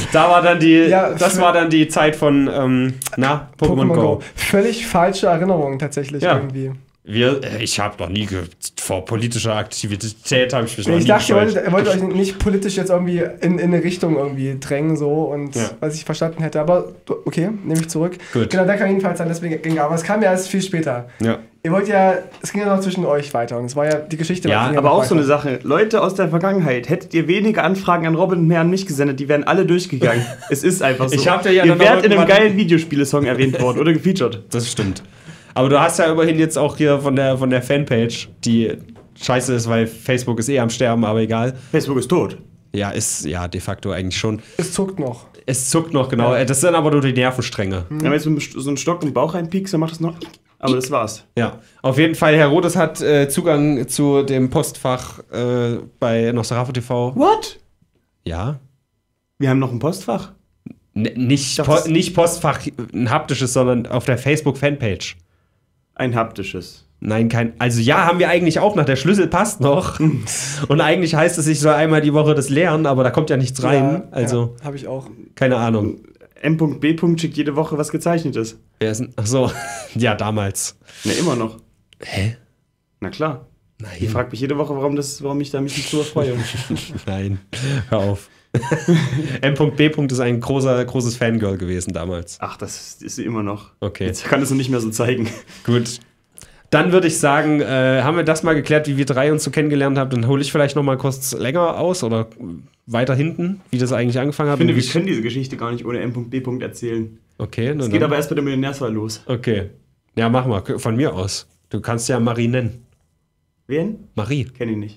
Das war dann die Zeit von, Pokémon Go. Völlig falsche Erinnerung tatsächlich irgendwie. Ich habe noch nie vor politischer Aktivität habe ich mich noch nie Ich dachte, gescheut. ihr wollt euch nicht politisch jetzt irgendwie in eine Richtung irgendwie drängen, so, und was ich verstanden hätte. Aber okay, nehme ich zurück. Gut. Genau, da kann jedenfalls sein, deswegen ging, aber es kam ja erst viel später. Ja. Es ging ja noch zwischen euch weiter und es war ja die Geschichte. Ja, ging Aber noch auch so weiter. eine Sache, Leute aus der Vergangenheit, hättet ihr weniger Anfragen an Robin und mehr an mich gesendet, die wären alle durchgegangen. Es ist einfach so. Ich hab dir ja ihr dann wärt in einem irgendwann- geilen Videospiele-Song erwähnt worden oder gefeatured. Das stimmt. Aber du hast ja immerhin jetzt auch hier von der Fanpage, die scheiße ist, weil Facebook ist am Sterben, aber egal. Facebook ist tot. Ja, ist ja de facto eigentlich schon. Es zuckt noch. Es zuckt noch, genau. Das sind aber nur die Nervenstränge. Wenn man jetzt so einen Stock im Bauch reinpiekst, dann macht das noch. Aber das war's. Ja, auf jeden Fall, Herodes hat Zugang zu dem Postfach bei Nosferatu TV. What? Ja. Wir haben noch ein Postfach. Nicht Postfach, ein haptisches, sondern auf der Facebook-Fanpage. Ein haptisches. Nein, also ja, haben wir eigentlich auch noch. Der Schlüssel passt noch. Und eigentlich heißt es, ich soll einmal die Woche das lernen, aber da kommt ja nichts rein. Also, habe ich auch. keine Ahnung. M.B. schickt jede Woche was Gezeichnetes. Wer ist denn? Ach so, ja, damals. Ne, immer noch. Hä? Na klar. Nein. Ich frage mich jede Woche, warum ich da mich nicht so freue. Nein, hör auf. M.B. ist ein großes Fangirl gewesen damals. Ach, das ist sie immer noch. Okay. Jetzt kann es noch nicht mehr so zeigen. Gut. Dann würde ich sagen, haben wir das mal geklärt, wie wir 3 uns so kennengelernt haben. Dann hole ich vielleicht noch mal kurz länger aus oder weiter hinten, wie das eigentlich angefangen hat. Ich finde, wir können diese Geschichte gar nicht ohne M.B. erzählen. Okay. Es geht aber erst bei der Millionärswahl los. Okay. Ja, mach mal, von mir aus. Du kannst ja Marie nennen. Wen? Marie. Kenn ich nicht.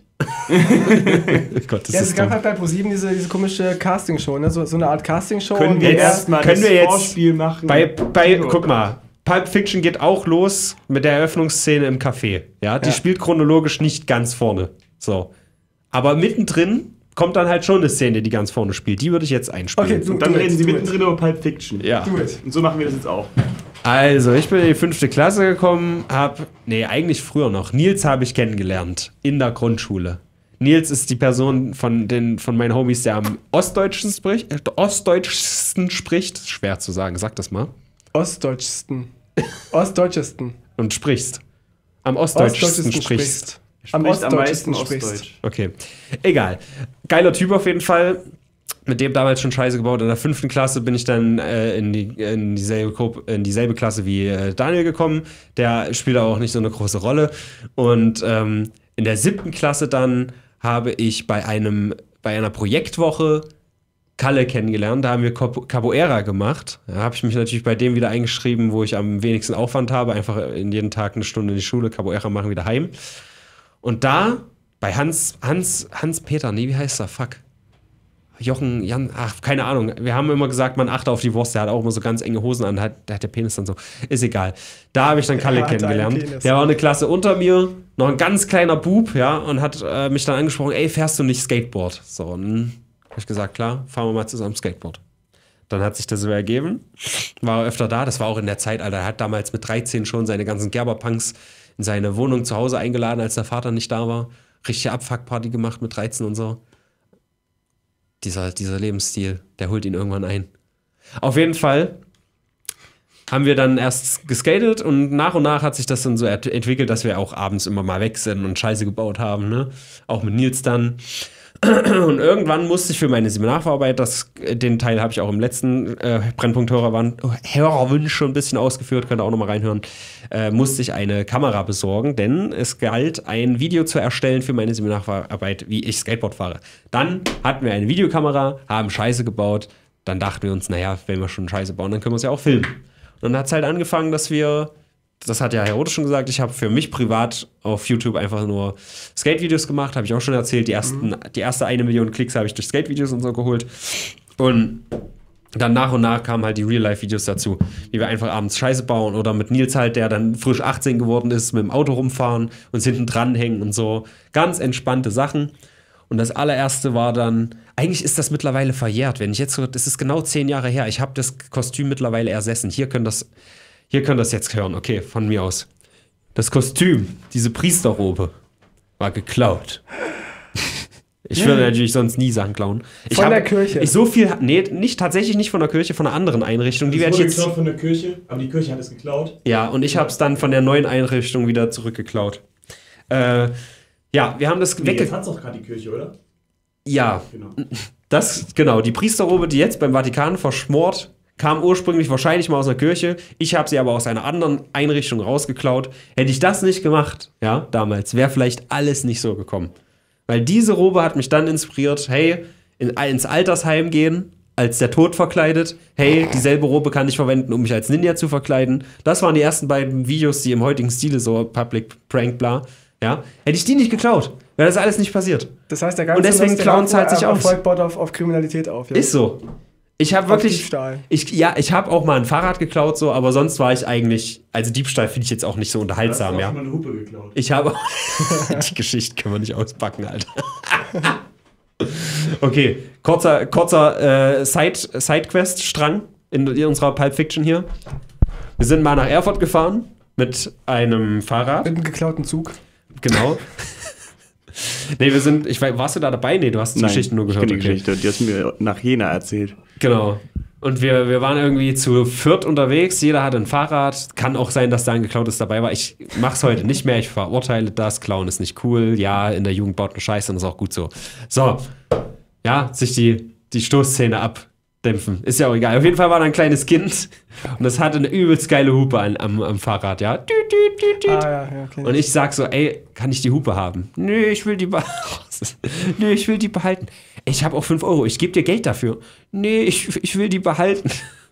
Gott, das Ja, es ist gab dumm. halt bei ProSieben diese komische Castingshow, ne? So eine Art Castingshow. Können und wir jetzt- erstmal können das wir jetzt Vorspiel machen? Guck mal, Pulp Fiction geht auch los mit der Eröffnungsszene im Café. Ja, die spielt chronologisch nicht ganz vorne. So. Aber mittendrin kommt dann halt schon eine Szene, die ganz vorne spielt. Die würde ich jetzt einspielen. Okay, Und dann do reden it, sie do mittendrin über Pulp Fiction. Ja. Do it. Und so machen wir das jetzt auch. Also, ich bin in die 5. Klasse gekommen, eigentlich früher noch. Nils habe ich kennengelernt in der Grundschule. Nils ist die Person von meinen Homies, der am ostdeutschsten spricht. Schwer zu sagen, sag das mal. Ostdeutschesten. Und sprichst. Am ostdeutschesten sprichst. Am Spricht Ostdeutschesten am meisten sprichst. Okay. Egal. Geiler Typ auf jeden Fall. Mit dem damals schon Scheiße gebaut. In der 5. Klasse bin ich dann in dieselbe Klasse wie Daniel gekommen. Der spielt aber auch nicht so eine große Rolle. Und in der 7. Klasse dann habe ich bei einer Projektwoche Kalle kennengelernt. Da haben wir Capoeira gemacht. Da habe ich mich natürlich bei dem wieder eingeschrieben, wo ich am wenigsten Aufwand habe. Einfach in jeden Tag eine Stunde in die Schule, Capoeira machen, wieder heim. Und da, bei Hans-Peter, nee, wie heißt der? Fuck. Jochen, Jan, ach, keine Ahnung. Wir haben immer gesagt, man achte auf die Wurst. Der hat auch immer so ganz enge Hosen an. Der hat der Penis dann so. Ist egal. Da habe ich dann Kalle kennengelernt. Der war eine Klasse unter mir. Noch ein ganz kleiner Bub, ja. Und hat mich dann angesprochen, ey, fährst du nicht Skateboard? So, und habe ich gesagt, klar, fahren wir mal zusammen Skateboard. Dann hat sich das so ergeben. War öfter da. Das war auch in der Zeit, Alter. Er hat damals mit 13 schon seine ganzen Gerberpunks in seine Wohnung zu Hause eingeladen, als der Vater nicht da war. Richtige Abfuckparty gemacht mit 13 und so. Dieser Lebensstil, der holt ihn irgendwann ein. Auf jeden Fall haben wir dann erst geskatet und nach hat sich das dann so entwickelt, dass wir auch abends immer mal weg sind und Scheiße gebaut haben, ne? Auch mit Nils dann. Und irgendwann musste ich für meine Seminararbeit, den Teil habe ich auch im letzten Brennpunkt-Hörerwunsch schon ein bisschen ausgeführt, könnt ihr auch nochmal reinhören, musste ich eine Kamera besorgen, denn es galt, ein Video zu erstellen für meine Seminararbeit, wie ich Skateboard fahre. Dann hatten wir eine Videokamera, haben Scheiße gebaut, dann dachten wir uns, naja, wenn wir schon Scheiße bauen, dann können wir es ja auch filmen. Und dann hat es halt angefangen, dass wir, das hat ja Herr Rote schon gesagt, ich habe für mich privat auf YouTube einfach nur Skate-Videos gemacht, habe ich auch schon erzählt. Die erste 1 Million Klicks habe ich durch Skate-Videos und so geholt. Und dann nach und nach kamen halt die Real-Life-Videos dazu, wie wir einfach abends Scheiße bauen oder mit Nils halt, der dann frisch 18 geworden ist, mit dem Auto rumfahren, uns hinten dranhängen und so. Ganz entspannte Sachen. Und das allererste war dann, eigentlich ist das mittlerweile verjährt, wenn ich jetzt so, das ist genau 10 Jahre her, ich habe das Kostüm mittlerweile ersessen. Hier könnt ihr das jetzt hören, okay, von mir aus. Das Kostüm, diese Priesterrobe, war geklaut. Ich würde natürlich sonst nie Sachen klauen. Von der Kirche? Tatsächlich nicht von der Kirche, von einer anderen Einrichtung. Die werde ich jetzt geklaut von der Kirche, aber die Kirche hat es geklaut. Ja, und ich habe es dann von der neuen Einrichtung wieder zurückgeklaut. Ja, wir haben das Jetzt hat es doch gerade die Kirche, oder? Ja, Genau. Die Priesterrobe, die jetzt beim Vatikan verschmort, kam ursprünglich wahrscheinlich mal aus einer Kirche. Ich habe sie aber aus einer anderen Einrichtung rausgeklaut. Hätte ich das nicht gemacht, ja, damals, wäre vielleicht alles nicht so gekommen. Weil diese Robe hat mich dann inspiriert, hey, ins Altersheim gehen, als der Tod verkleidet. Hey, dieselbe Robe kann ich verwenden, um mich als Ninja zu verkleiden. Das waren die ersten beiden Videos, die im heutigen Stile so Public Prank, bla, ja. Hätte ich die nicht geklaut, wäre das alles nicht passiert. Das heißt, der ganze und deswegen klauen zahlt sich aus. Erfolg baut auf Kriminalität auf. Ja? Ist so. Ich habe wirklich. Diebstahl. Ich habe auch mal ein Fahrrad geklaut, so, aber sonst war ich eigentlich. Also Diebstahl finde ich jetzt auch nicht so unterhaltsam, ja. Ich habe mal eine Hupe geklaut. Ich habe. Die Geschichte können wir nicht auspacken, Alter. Okay, kurzer Sidequest-Strang in unserer Pulp Fiction hier. Wir sind mal nach Erfurt gefahren mit einem Fahrrad. Mit einem geklauten Zug. Genau. Nee, warst du da dabei? Nee, du hast die Geschichte nur gehört. Ich kenne die Geschichte, die hast du mir nach Jena erzählt. Genau. Und wir waren irgendwie zu viert unterwegs, jeder hatte ein Fahrrad. Kann auch sein, dass da ein geklautes dabei war. Ich mach's heute nicht mehr, ich verurteile das. Klauen ist nicht cool. Ja, in der Jugend baut eine Scheiße und ist auch gut so. So, ja, sich die Stoßzähne abdämpfen. Ist ja auch egal. Auf jeden Fall war da ein kleines Kind und das hatte eine übelst geile Hupe am Fahrrad, ja. Ja, okay. Und ich sag so, ey, kann ich die Hupe haben? Nö, ich will die behalten. Ich habe auch 5 Euro, ich gebe dir Geld dafür. Nee, ich will die behalten.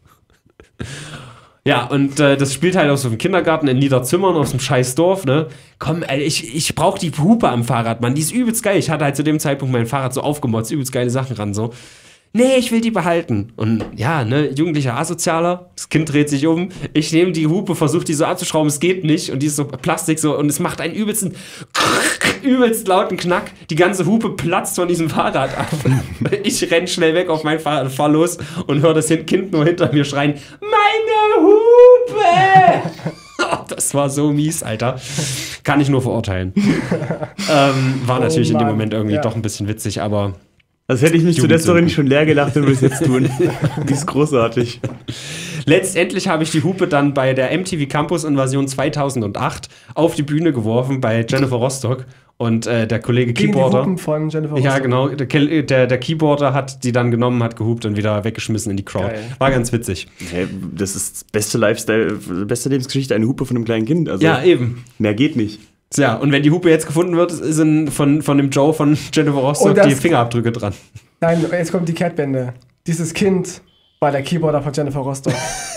Ja, und das spielt halt aus so einem Kindergarten in Niederzimmern, aus dem scheiß Dorf, ne? Komm, ey, ich brauch die Hupe am Fahrrad, Mann, die ist übelst geil. Ich hatte halt zu dem Zeitpunkt mein Fahrrad so aufgemotzt, übelst geile Sachen ran, so. Nee, ich will die behalten. Und ja, ne, jugendlicher Asozialer, das Kind dreht sich um, ich nehme die Hupe, versuche die so abzuschrauben, es geht nicht und die ist so Plastik so und es macht einen übelst lauten Knack, die ganze Hupe platzt von diesem Fahrrad ab. Ich renn schnell weg auf mein Fahrrad, fahr los und höre das Kind nur hinter mir schreien, meine Hupe! Oh, das war so mies, Alter. Kann ich nur verurteilen. War natürlich in dem Moment irgendwie doch ein bisschen witzig, aber Also hätte ich mich zu der Story nicht schon leer gelacht, dann würde ich es jetzt tun. Die ist großartig. Letztendlich habe ich die Hupe dann bei der MTV Campus Invasion 2008 auf die Bühne geworfen bei Jennifer Rostock. Und der Kollege Gegen Keyboarder. die Hupen von Jennifer Ja, Rostock. genau. Der Keyboarder hat die dann genommen, hat gehupt und wieder weggeschmissen in die Crowd. Geil. War ganz witzig. Hey, das ist das beste Lifestyle, beste Lebensgeschichte, eine Hupe von einem kleinen Kind. Also, Ja, eben. mehr geht nicht. Ja, und wenn die Hupe jetzt gefunden wird, sind von dem Joe von Jennifer Rostock Und das- die Fingerabdrücke dran. Nein, jetzt kommt die Kehrtwende. Dieses Kind war der Keyboarder von Jennifer Rostock.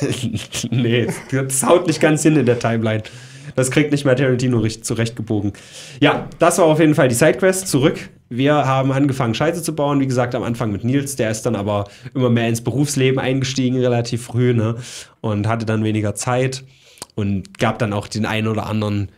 Nee, das haut nicht ganz hin in der Timeline. Das kriegt nicht mehr Tarantino richtig zurechtgebogen. Ja, das war auf jeden Fall die Sidequest. Zurück. Wir haben angefangen, Scheiße zu bauen. Wie gesagt, am Anfang mit Nils. Der ist dann aber immer mehr ins Berufsleben eingestiegen, relativ früh, ne? Und hatte dann weniger Zeit. Und gab dann auch den einen oder anderen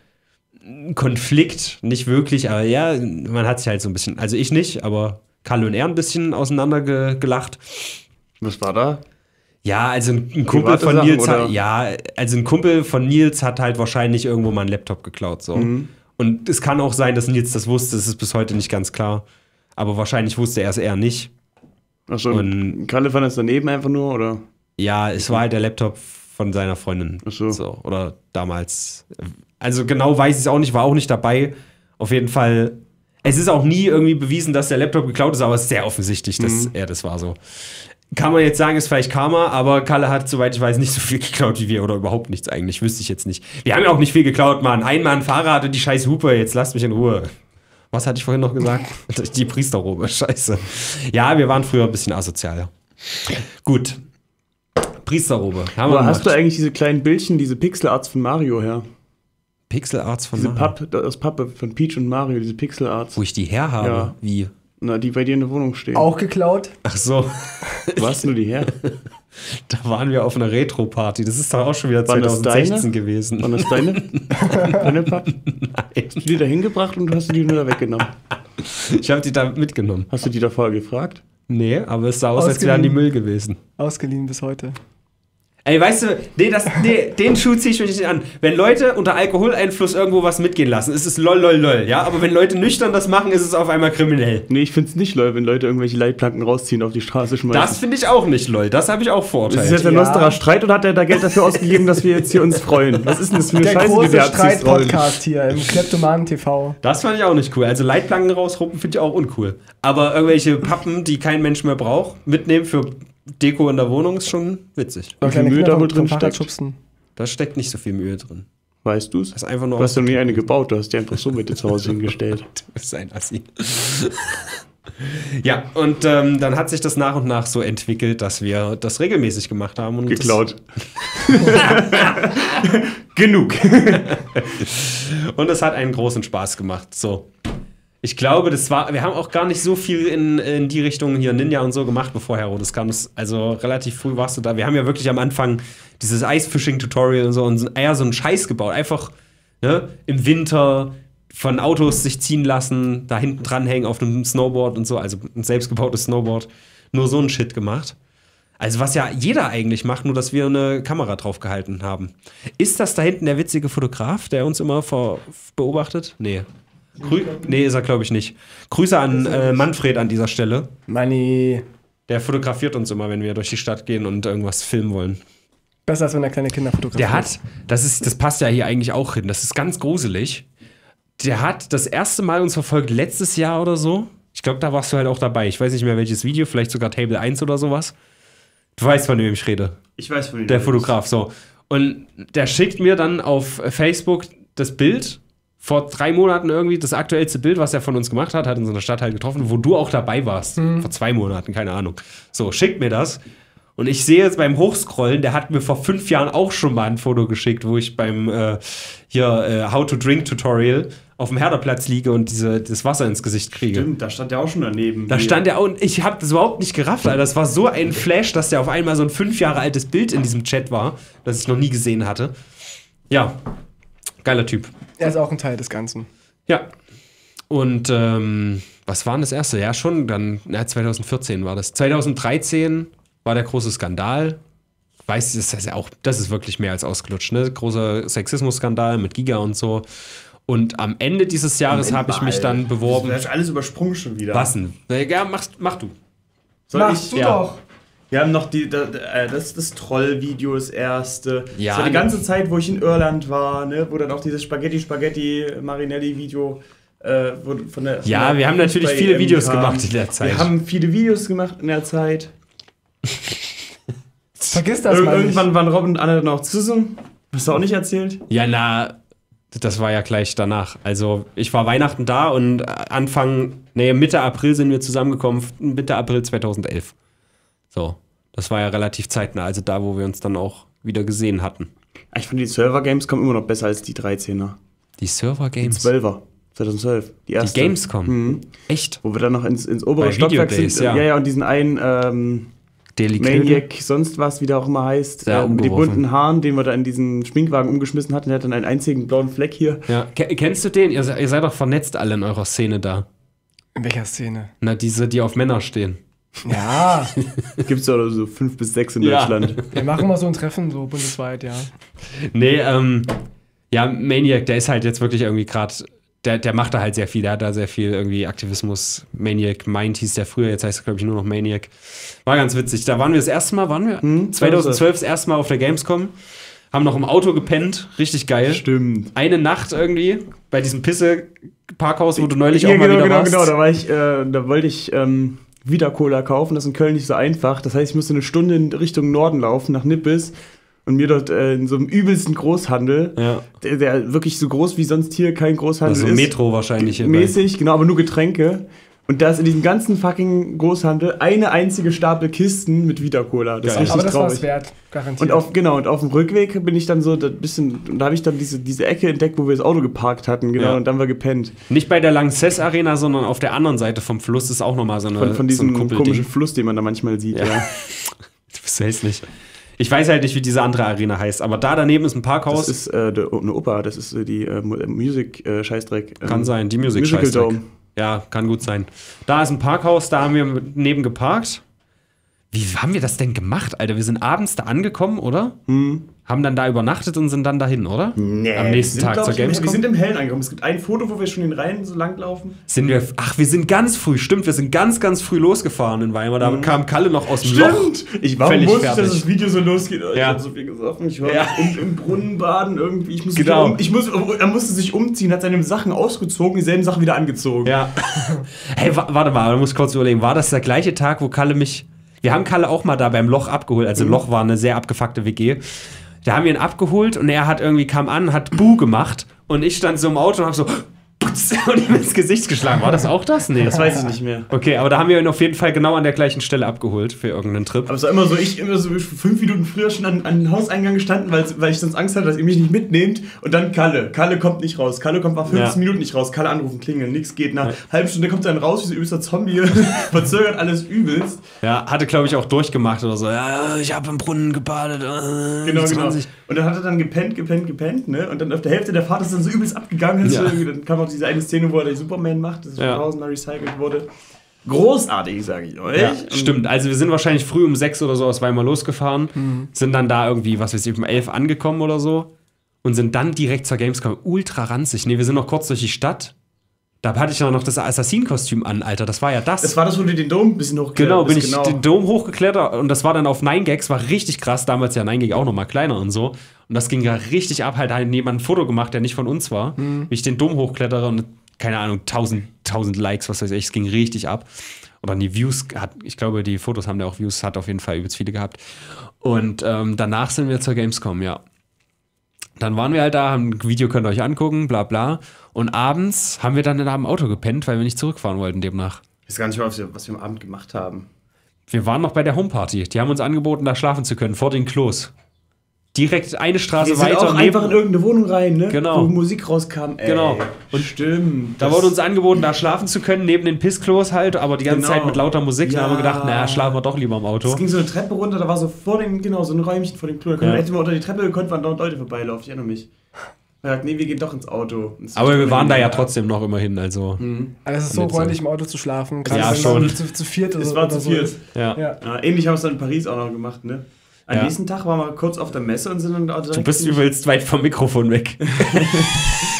Konflikt. Nicht wirklich, aber ja, man hat sich halt so ein bisschen, also ich nicht, aber Kalle und er ein bisschen auseinandergelacht. Was war da? Ja, also ein Kumpel Private von Sachen, Nils oder? hat, ja, also ein Kumpel von Nils hat halt wahrscheinlich irgendwo mal einen Laptop geklaut, so. Und es kann auch sein, dass Nils das wusste, das ist bis heute nicht ganz klar. Aber wahrscheinlich wusste er es eher nicht. Achso, Und- Kalle fand das daneben einfach nur, oder? Ja, es war halt der Laptop von seiner Freundin. Ach so. Oder damals. Also genau weiß ich es auch nicht, war auch nicht dabei. Auf jeden Fall. Es ist auch nie irgendwie bewiesen, dass der Laptop geklaut ist, aber es ist sehr offensichtlich, dass er das war so. Kann man jetzt sagen, ist vielleicht Karma, aber Kalle hat, soweit ich weiß, nicht so viel geklaut wie wir oder überhaupt nichts eigentlich. Wüsste ich jetzt nicht. Wir haben ja auch nicht viel geklaut, Mann. Einmal ein Fahrrad und die scheiß Hupe. Jetzt lasst mich in Ruhe. Was hatte ich vorhin noch gesagt? Die Priesterrobe. Scheiße. Ja, wir waren früher ein bisschen asozial. Gut. Priesterrobe. Haben wir Aber hast du gemacht. eigentlich diese kleinen Bildchen, diese Pixelarts von Mario her? Pixelarts von Diese Mario? Pappe von Peach und Mario, diese Pixelarts. Wo ich die her habe? Ja. Wie? Na, die bei dir in der Wohnung stehen. Auch geklaut. Ach so. Wo hast du die her? Da waren wir auf einer Retro-Party. Das ist doch auch schon wieder Waren das 2016 deine? gewesen. Waren das deine Pappen? Nein. Hast du die da hingebracht und du hast die nur da weggenommen? Ich habe die da mitgenommen. Hast du die da vorher gefragt? Nee, aber es sah aus, als wären die Müll gewesen. Ausgeliehen bis heute. Ey, weißt du, den Schuh ziehe ich mich nicht an. Wenn Leute unter Alkoholeinfluss irgendwo was mitgehen lassen, ist es lol, ja? Aber wenn Leute nüchtern das machen, ist es auf einmal kriminell. Nee, ich find's nicht lol, wenn Leute irgendwelche Leitplanken rausziehen, auf die Straße schmeißen. Das finde ich auch nicht lol. Das habe ich auch Das ist verurteilt. jetzt ein Ja. lustiger Streit oder hat er da Geld dafür ausgegeben, dass wir jetzt hier uns freuen? Was ist denn das für eine Der Scheiße, die große wir abziehst rollen? Streit-Podcast hier im Kleptomanen TV. Das fand ich auch nicht cool. Also Leitplanken rausruppen finde ich auch uncool. Aber irgendwelche Pappen, die kein Mensch mehr braucht, mitnehmen für Deko in der Wohnung ist schon witzig. Oder viel kleine Mühe Kinder da wohl vom drin Fahrrad steckt? schubsen. Da steckt nicht so viel Mühe drin. Weißt du's? Das ist einfach nur Du hast ja noch nie eine gebaut, du hast die einfach so mit dir zu Hause hingestellt. Das ist ein Assi. Ja, und dann hat sich das nach und nach so entwickelt, dass wir das regelmäßig gemacht haben. Und Geklaut. Genug. Und es hat einen großen Spaß gemacht. So. Ich glaube, wir haben auch gar nicht so viel in die Richtung hier Ninja und so gemacht, bevor Herodes kam. Also relativ früh warst du da. Wir haben ja wirklich am Anfang dieses Eisfishing-Tutorial und so und eher so einen Scheiß gebaut. Einfach im Winter von Autos sich ziehen lassen, da hinten dranhängen auf einem Snowboard und so, also ein selbstgebautes Snowboard. Nur so einen Shit gemacht. Also was ja jeder eigentlich macht, nur dass wir eine Kamera drauf gehalten haben. Ist das da hinten der witzige Fotograf, der uns immer beobachtet? Nee. Nee, ist er, glaube ich, nicht. Grüße an Manfred an dieser Stelle. Money. Der fotografiert uns immer, wenn wir durch die Stadt gehen und irgendwas filmen wollen. Besser als wenn er kleine Kinder fotografiert. Der hat, das passt ja hier eigentlich auch hin, das ist ganz gruselig. Der hat das erste Mal uns verfolgt letztes Jahr oder so. Ich glaube, da warst du halt auch dabei. Ich weiß nicht mehr welches Video, vielleicht sogar Table 1 oder sowas. Du weißt, von wem ich rede. Ich weiß von Der Fotograf, so. Und der schickt mir dann auf Facebook das Bild, vor 3 Monaten irgendwie, das aktuellste Bild, was er von uns gemacht hat in so einer Stadt halt getroffen, wo du auch dabei warst. Vor 2 Monaten, keine Ahnung. So, schickt mir das. Und ich sehe jetzt beim Hochscrollen, der hat mir vor 5 Jahren auch schon mal ein Foto geschickt, wo ich beim How to Drink Tutorial auf dem Herderplatz liege und das Wasser ins Gesicht kriege. Stimmt, da stand der auch schon daneben. Da stand er auch, und ich habe das überhaupt nicht gerafft, Alter. Das war so ein Flash, dass der auf einmal so ein 5 Jahre altes Bild in diesem Chat war, das ich noch nie gesehen hatte. Ja, geiler Typ. Er ist auch ein Teil des Ganzen. Ja. Und was war denn das erste? Ja, schon dann, 2014 war das. 2013 war der große Skandal. Weiß, das ist wirklich mehr als ausgelutscht, ne? Großer Sexismus-Skandal mit Giga und so. Und am Ende dieses Jahres habe ich mich dann beworben. Du hast alles übersprungen schon wieder. Was denn? Ja, mach du. Soll Machst ich? du Ja. doch. Wir haben noch das Troll-Video, das erste. Ja, das war die ganze Zeit, wo ich in Irland war, ne? Wo dann auch dieses Spaghetti-Marinelli-Video von der. Ja, wir haben natürlich viele Videos gemacht in der Zeit. Wir haben viele Videos gemacht in der Zeit. Vergiss das mal nicht. Irgendwann waren Rob und Anne dann auch zusammen. Hast du auch nicht erzählt? Ja, das war ja gleich danach. Also ich war Weihnachten da und Mitte April sind wir zusammengekommen, Mitte April 2011. So, das war ja relativ zeitnah, also da, wo wir uns dann auch wieder gesehen hatten. Ich finde, die Server-Games kommen immer noch besser als die 13er. Die Server-Games? Die 12er, 2012. Die erste. Die Gamescom? Mhm. Echt? Wo wir dann noch ins obere Bei Stockwerk Video sind. Days, ja. Ja, und diesen einen Maniac, sonst was, wie der auch immer heißt. Ja, mit den umgeworfen. bunten Haaren, den wir da in diesen Schminkwagen umgeschmissen hatten. Der hat dann einen einzigen blauen Fleck hier. Ja. Kennst du den? Ihr seid doch vernetzt alle in eurer Szene da. In welcher Szene? Na, diese, die auf Männer stehen. Ja, Gibt es ja so 5 bis 6 in Ja. Deutschland. wir machen mal so ein Treffen, so bundesweit, ja. Nee, ja, Maniac, der ist halt jetzt wirklich irgendwie gerade, der macht da halt sehr viel, der hat da sehr viel irgendwie Aktivismus. Maniac Mind hieß der früher, jetzt heißt er, glaube ich, nur noch Maniac. War ganz witzig. Da waren wir das erste Mal, 2012 das erste Mal auf der Gamescom, haben noch im Auto gepennt, richtig geil. Stimmt. Eine Nacht irgendwie bei diesem Pisse-Parkhaus, wo du neulich Ja, auch mal wieder warst. genau. Da wollte ich wieder Cola kaufen. Das ist in Köln nicht so einfach. Das heißt, ich musste eine Stunde in Richtung Norden laufen, nach Nippes. Und mir dort in so einem übelsten Großhandel, Ja. der wirklich so groß wie sonst hier kein Großhandel Also ist. Metro wahrscheinlich hier. Mäßig, genau, aber nur Getränke. Und da ist in diesem ganzen fucking Großhandel eine einzige Stapel Kisten mit Vita-Cola. Das ist Geil. richtig Aber das war traurig. es wert, garantiert. Und auf dem Rückweg bin ich dann so ein bisschen, da habe ich dann diese Ecke entdeckt, wo wir das Auto geparkt hatten, genau, Ja. und dann haben wir gepennt. Nicht bei der Lanxess Arena, sondern auf der anderen Seite vom Fluss ist auch nochmal so eine Von diesem so ein komischen Fluss, den man da manchmal sieht. Ja. Ja. Du bist hässlich. Ich weiß halt nicht, wie diese andere Arena heißt, aber da daneben ist ein Parkhaus. Das ist eine Oper, das ist die Music-Scheißdreck. Kann sein, die Music Musical Scheißdreck. Dome. Ja, kann gut sein. Da ist ein Parkhaus, da haben wir neben geparkt. Wie haben wir das denn gemacht, Alter? Wir sind abends da angekommen, oder? Haben dann da übernachtet und sind dann dahin, oder? Nee, Am nächsten Tag zur wir Gamescom? sind im Hellen angekommen. Es gibt ein Foto, wo wir schon den Rhein so lang laufen. Wir sind ganz früh, stimmt, wir sind ganz, ganz früh losgefahren in Weimar. Da kam Kalle noch aus dem Loch. Warum Völlig wusste ich, fertig. dass das Video so losgeht? Ich Ja. hab so viel gesoffen. Ich war Ja. im Brunnen baden irgendwie. Ich musste Genau. er musste sich umziehen, hat seine Sachen ausgezogen, dieselben Sachen wieder angezogen. Ja. Hey, warte mal, du musst kurz überlegen. War das der gleiche Tag, wo Kalle mich. Wir haben Kalle auch mal da beim Loch abgeholt. Also, Loch war eine sehr abgefuckte WG. Da haben wir ihn abgeholt und er kam an, hat Buh gemacht und ich stand so im Auto und hab so und ihm ins Gesicht geschlagen. War das auch das? Nee, Das weiß ich nicht mehr. Okay, aber da haben wir ihn auf jeden Fall genau an der gleichen Stelle abgeholt für irgendeinen Trip. Aber es war immer so 5 Minuten früher schon an den Hauseingang gestanden, weil ich sonst Angst hatte, dass ihr mich nicht mitnehmt. Und dann Kalle. Kalle kommt nicht raus. Kalle kommt nach 15 Minuten nicht raus. Kalle anrufen, klingeln, nichts geht. Nach halben Stunde kommt er dann raus wie so übelster Zombie. Verzögert alles übelst. Ja, hatte, glaube ich, auch durchgemacht oder so. Ja, ich habe im Brunnen gebadet. Genau. 20. Und dann hat er dann gepennt, ne? Und dann auf der Hälfte der Fahrt ist dann so übelst abgegangen. Ja. Dann kam auch diese eine Szene, wo er den Superman macht, das Ja. tausendmal recycelt wurde. Großartig, sage ich euch. Ja, stimmt. Also wir sind wahrscheinlich früh um 6 oder so aus Weimar losgefahren, sind dann da irgendwie, was weiß ich, um 11 angekommen oder so und sind dann direkt zur Gamescom. Ultra ranzig. Nee, wir sind noch kurz durch die Stadt. Da hatte ich noch das Assassin-Kostüm an, Alter. Das war ja das. Das war das, wo du den Dom ein bisschen hochgeklettert Genau, bin bist. ich den Dom hochgeklettert und das war dann auf 9gags, war richtig krass. Damals ja 9gag auch noch mal kleiner und so. Und das ging ja richtig ab. Halt jemand ein Foto gemacht, der nicht von uns war. Wie ich den Dom hochklettere und keine Ahnung, 1000 Likes, was weiß ich. Es ging richtig ab. Oder die Views ich glaube, die Fotos haben ja auch Views, hat auf jeden Fall übelst viele gehabt. Und danach sind wir zur Gamescom, ja. Dann waren wir halt da, haben ein Video, könnt ihr euch angucken, bla bla. Und abends haben wir dann da im Auto gepennt, weil wir nicht zurückfahren wollten demnach. Ich weiß gar nicht mehr, was wir am Abend gemacht haben. Wir waren noch bei der Homeparty. Die haben uns angeboten, da schlafen zu können, vor den Klos. Direkt eine Straße Wir sind weiter. auch einfach in irgendeine Wohnung rein, ne? Genau. Wo Musik rauskam. Ey. Genau. Und stimmt. Da wurde uns angeboten, da schlafen zu können, neben den Pissklos halt, aber die ganze Genau. Zeit mit lauter Musik. Da haben wir Ja. gedacht, naja, schlafen wir doch lieber im Auto. Es ging so eine Treppe runter, da war so so ein Räumchen vor dem Klo. Da hätten wir unter die Treppe gekonnt, waren dort Leute vorbeilaufen. Ich erinnere mich. Er sagt, nee, wir gehen doch ins Auto. Aber wir waren da ja trotzdem noch immerhin, also. Also es ist so Mit so- freundlich, im Auto zu schlafen. Ja, wenn schon. man zu viert oder Es so. war oder zu so viert. ist. Ja. Ja. Ja, ähnlich haben wir es dann in Paris auch noch gemacht, ne? Am Ja. nächsten Tag waren wir kurz auf der Messe und sind dann da direkt. Du bist übelst weit vom Mikrofon weg.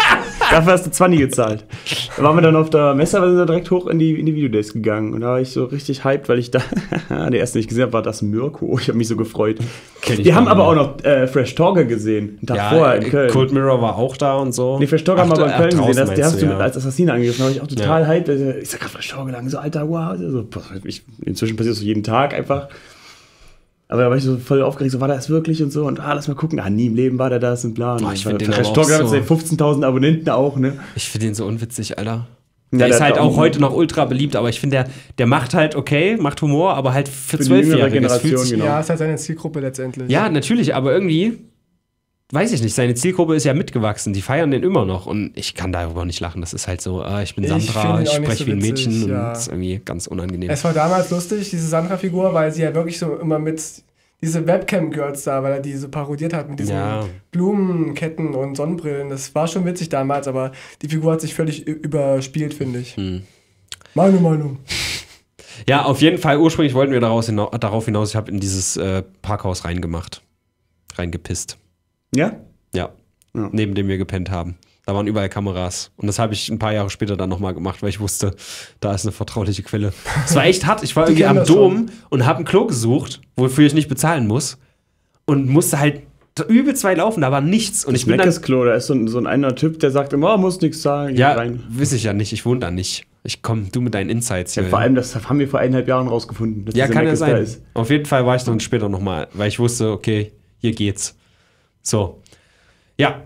Dafür hast du 20 gezahlt. Da waren wir dann auf der Messe, aber sind wir direkt hoch in die Videodays gegangen. Und da war ich so richtig hyped, weil ich da, der erste, den ich gesehen habe, war das Mirko. Ich habe mich so gefreut. Wir haben aber auch noch Fresh Talker gesehen, einen Tag vorher in Köln. Cold Mirror war auch da und so. Nee, Fresh Talker haben wir aber in Köln gesehen. draußen Der hast du meinst du, als Assassine angegriffen. Da war ich auch total hyped. Ich sag gerade Fresh Talker lang, so alter, wow. So, inzwischen passiert das so jeden Tag einfach. Aber da war ich so voll aufgeregt, so war das wirklich und so. Und lass mal gucken. Nie im Leben war der das und bla. Boah, ich finde den Fresh aber Talker auch hat so 15.000 Abonnenten auch, ne? Ich finde den so unwitzig, Alter. Ja, Der ist der halt hat auch auch- heute noch ultra beliebt, aber ich finde, der macht halt macht Humor, aber halt für die jüngere 12-Jährige. Das fühlt Generation, sich- genau. Ja, ist halt seine Zielgruppe letztendlich. Ja, natürlich, aber irgendwie, weiß ich nicht, seine Zielgruppe ist ja mitgewachsen. Die feiern den immer noch und ich kann darüber nicht lachen. Das ist halt so, ich bin Ich Sandra, find ihn ich auch nicht spreche so wie ein witzig, Mädchen ja. und das ist irgendwie ganz unangenehm. Es war damals lustig, diese Sandra-Figur, weil sie ja wirklich so immer mit diese Webcam-Girls da, weil er die so parodiert hat mit diesen Ja. Blumenketten und Sonnenbrillen. Das war schon witzig damals, aber die Figur hat sich völlig überspielt, finde ich. Meine Meinung. Ja, auf jeden Fall, ursprünglich wollten wir darauf hinaus, ich habe in dieses Parkhaus reingepisst. Ja? Ja, Ja. neben dem wir gepennt haben. Da waren überall Kameras. Und das habe ich ein paar Jahre später dann nochmal gemacht, weil ich wusste, da ist eine vertrauliche Quelle. Es war echt hart. Ich war irgendwie kennen am das schon. Dom und habe ein Klo gesucht, wofür ich nicht bezahlen muss. Und musste halt übelst weit laufen, da war nichts. Und ich bin dann, Meckes Klo, da ist so ein einer Typ, der sagt immer, muss nichts zahlen, geh ja, rein. weiß ich ja nicht, ich wohne da nicht. Du mit deinen Insights. Ja, vor allem, das haben wir vor 1,5 Jahren rausgefunden. Dass Ja, dieser kann ja Meckes da sein. ist. Auf jeden Fall war ich dann später nochmal, weil ich wusste, okay, hier geht's. So. Ja.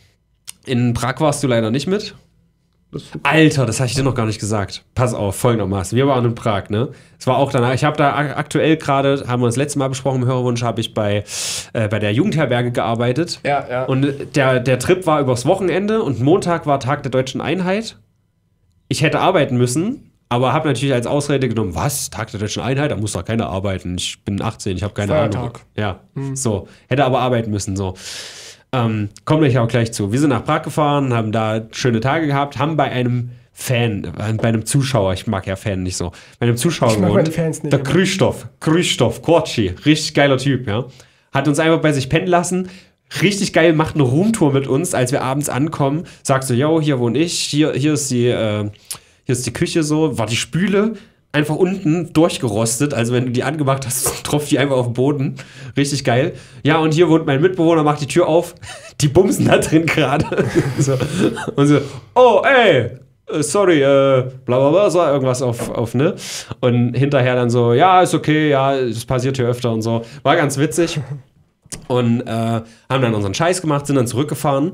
In Prag warst du leider nicht mit. Alter, das habe ich dir noch gar nicht gesagt. Pass auf, folgendermaßen. Wir waren in Prag, ne? Es war auch danach, ich habe da aktuell gerade, haben wir das letzte Mal besprochen, im Hörerwunsch, habe ich bei der Jugendherberge gearbeitet. Ja, ja. Und der Trip war übers Wochenende und Montag war Tag der Deutschen Einheit. Ich hätte arbeiten müssen, aber habe natürlich als Ausrede genommen, was? Tag der Deutschen Einheit? Da muss doch keiner arbeiten. Ich bin 18, ich habe keine Ahnung. Feiertag. Ja, so. Hätte aber arbeiten müssen, so. Kommen wir auch gleich zu. Wir sind nach Prag gefahren, haben da schöne Tage gehabt, haben bei einem Fan, bei einem Zuschauer, ich mag ja Fan nicht so, bei einem Zuschauer Ich mag gewohnt, meine Fans nicht, der aber- Krzysztof Korci, richtig geiler Typ, ja. Hat uns einfach bei sich pennen lassen, richtig geil, macht eine Roomtour mit uns, als wir abends ankommen, sagt so, yo, hier wohne ich, hier ist die Küche so, war die Spüle einfach unten durchgerostet, also wenn du die angemacht hast, tropft die einfach auf den Boden. Richtig geil. Ja, und hier wohnt mein Mitbewohner, macht die Tür auf, die bumsen da drin gerade. So. Und so, oh, ey, sorry, bla bla bla, so irgendwas auf, ne? Und hinterher dann so, ja, ist okay, ja, das passiert hier öfter und so. War ganz witzig. Und haben dann unseren Scheiß gemacht, sind dann zurückgefahren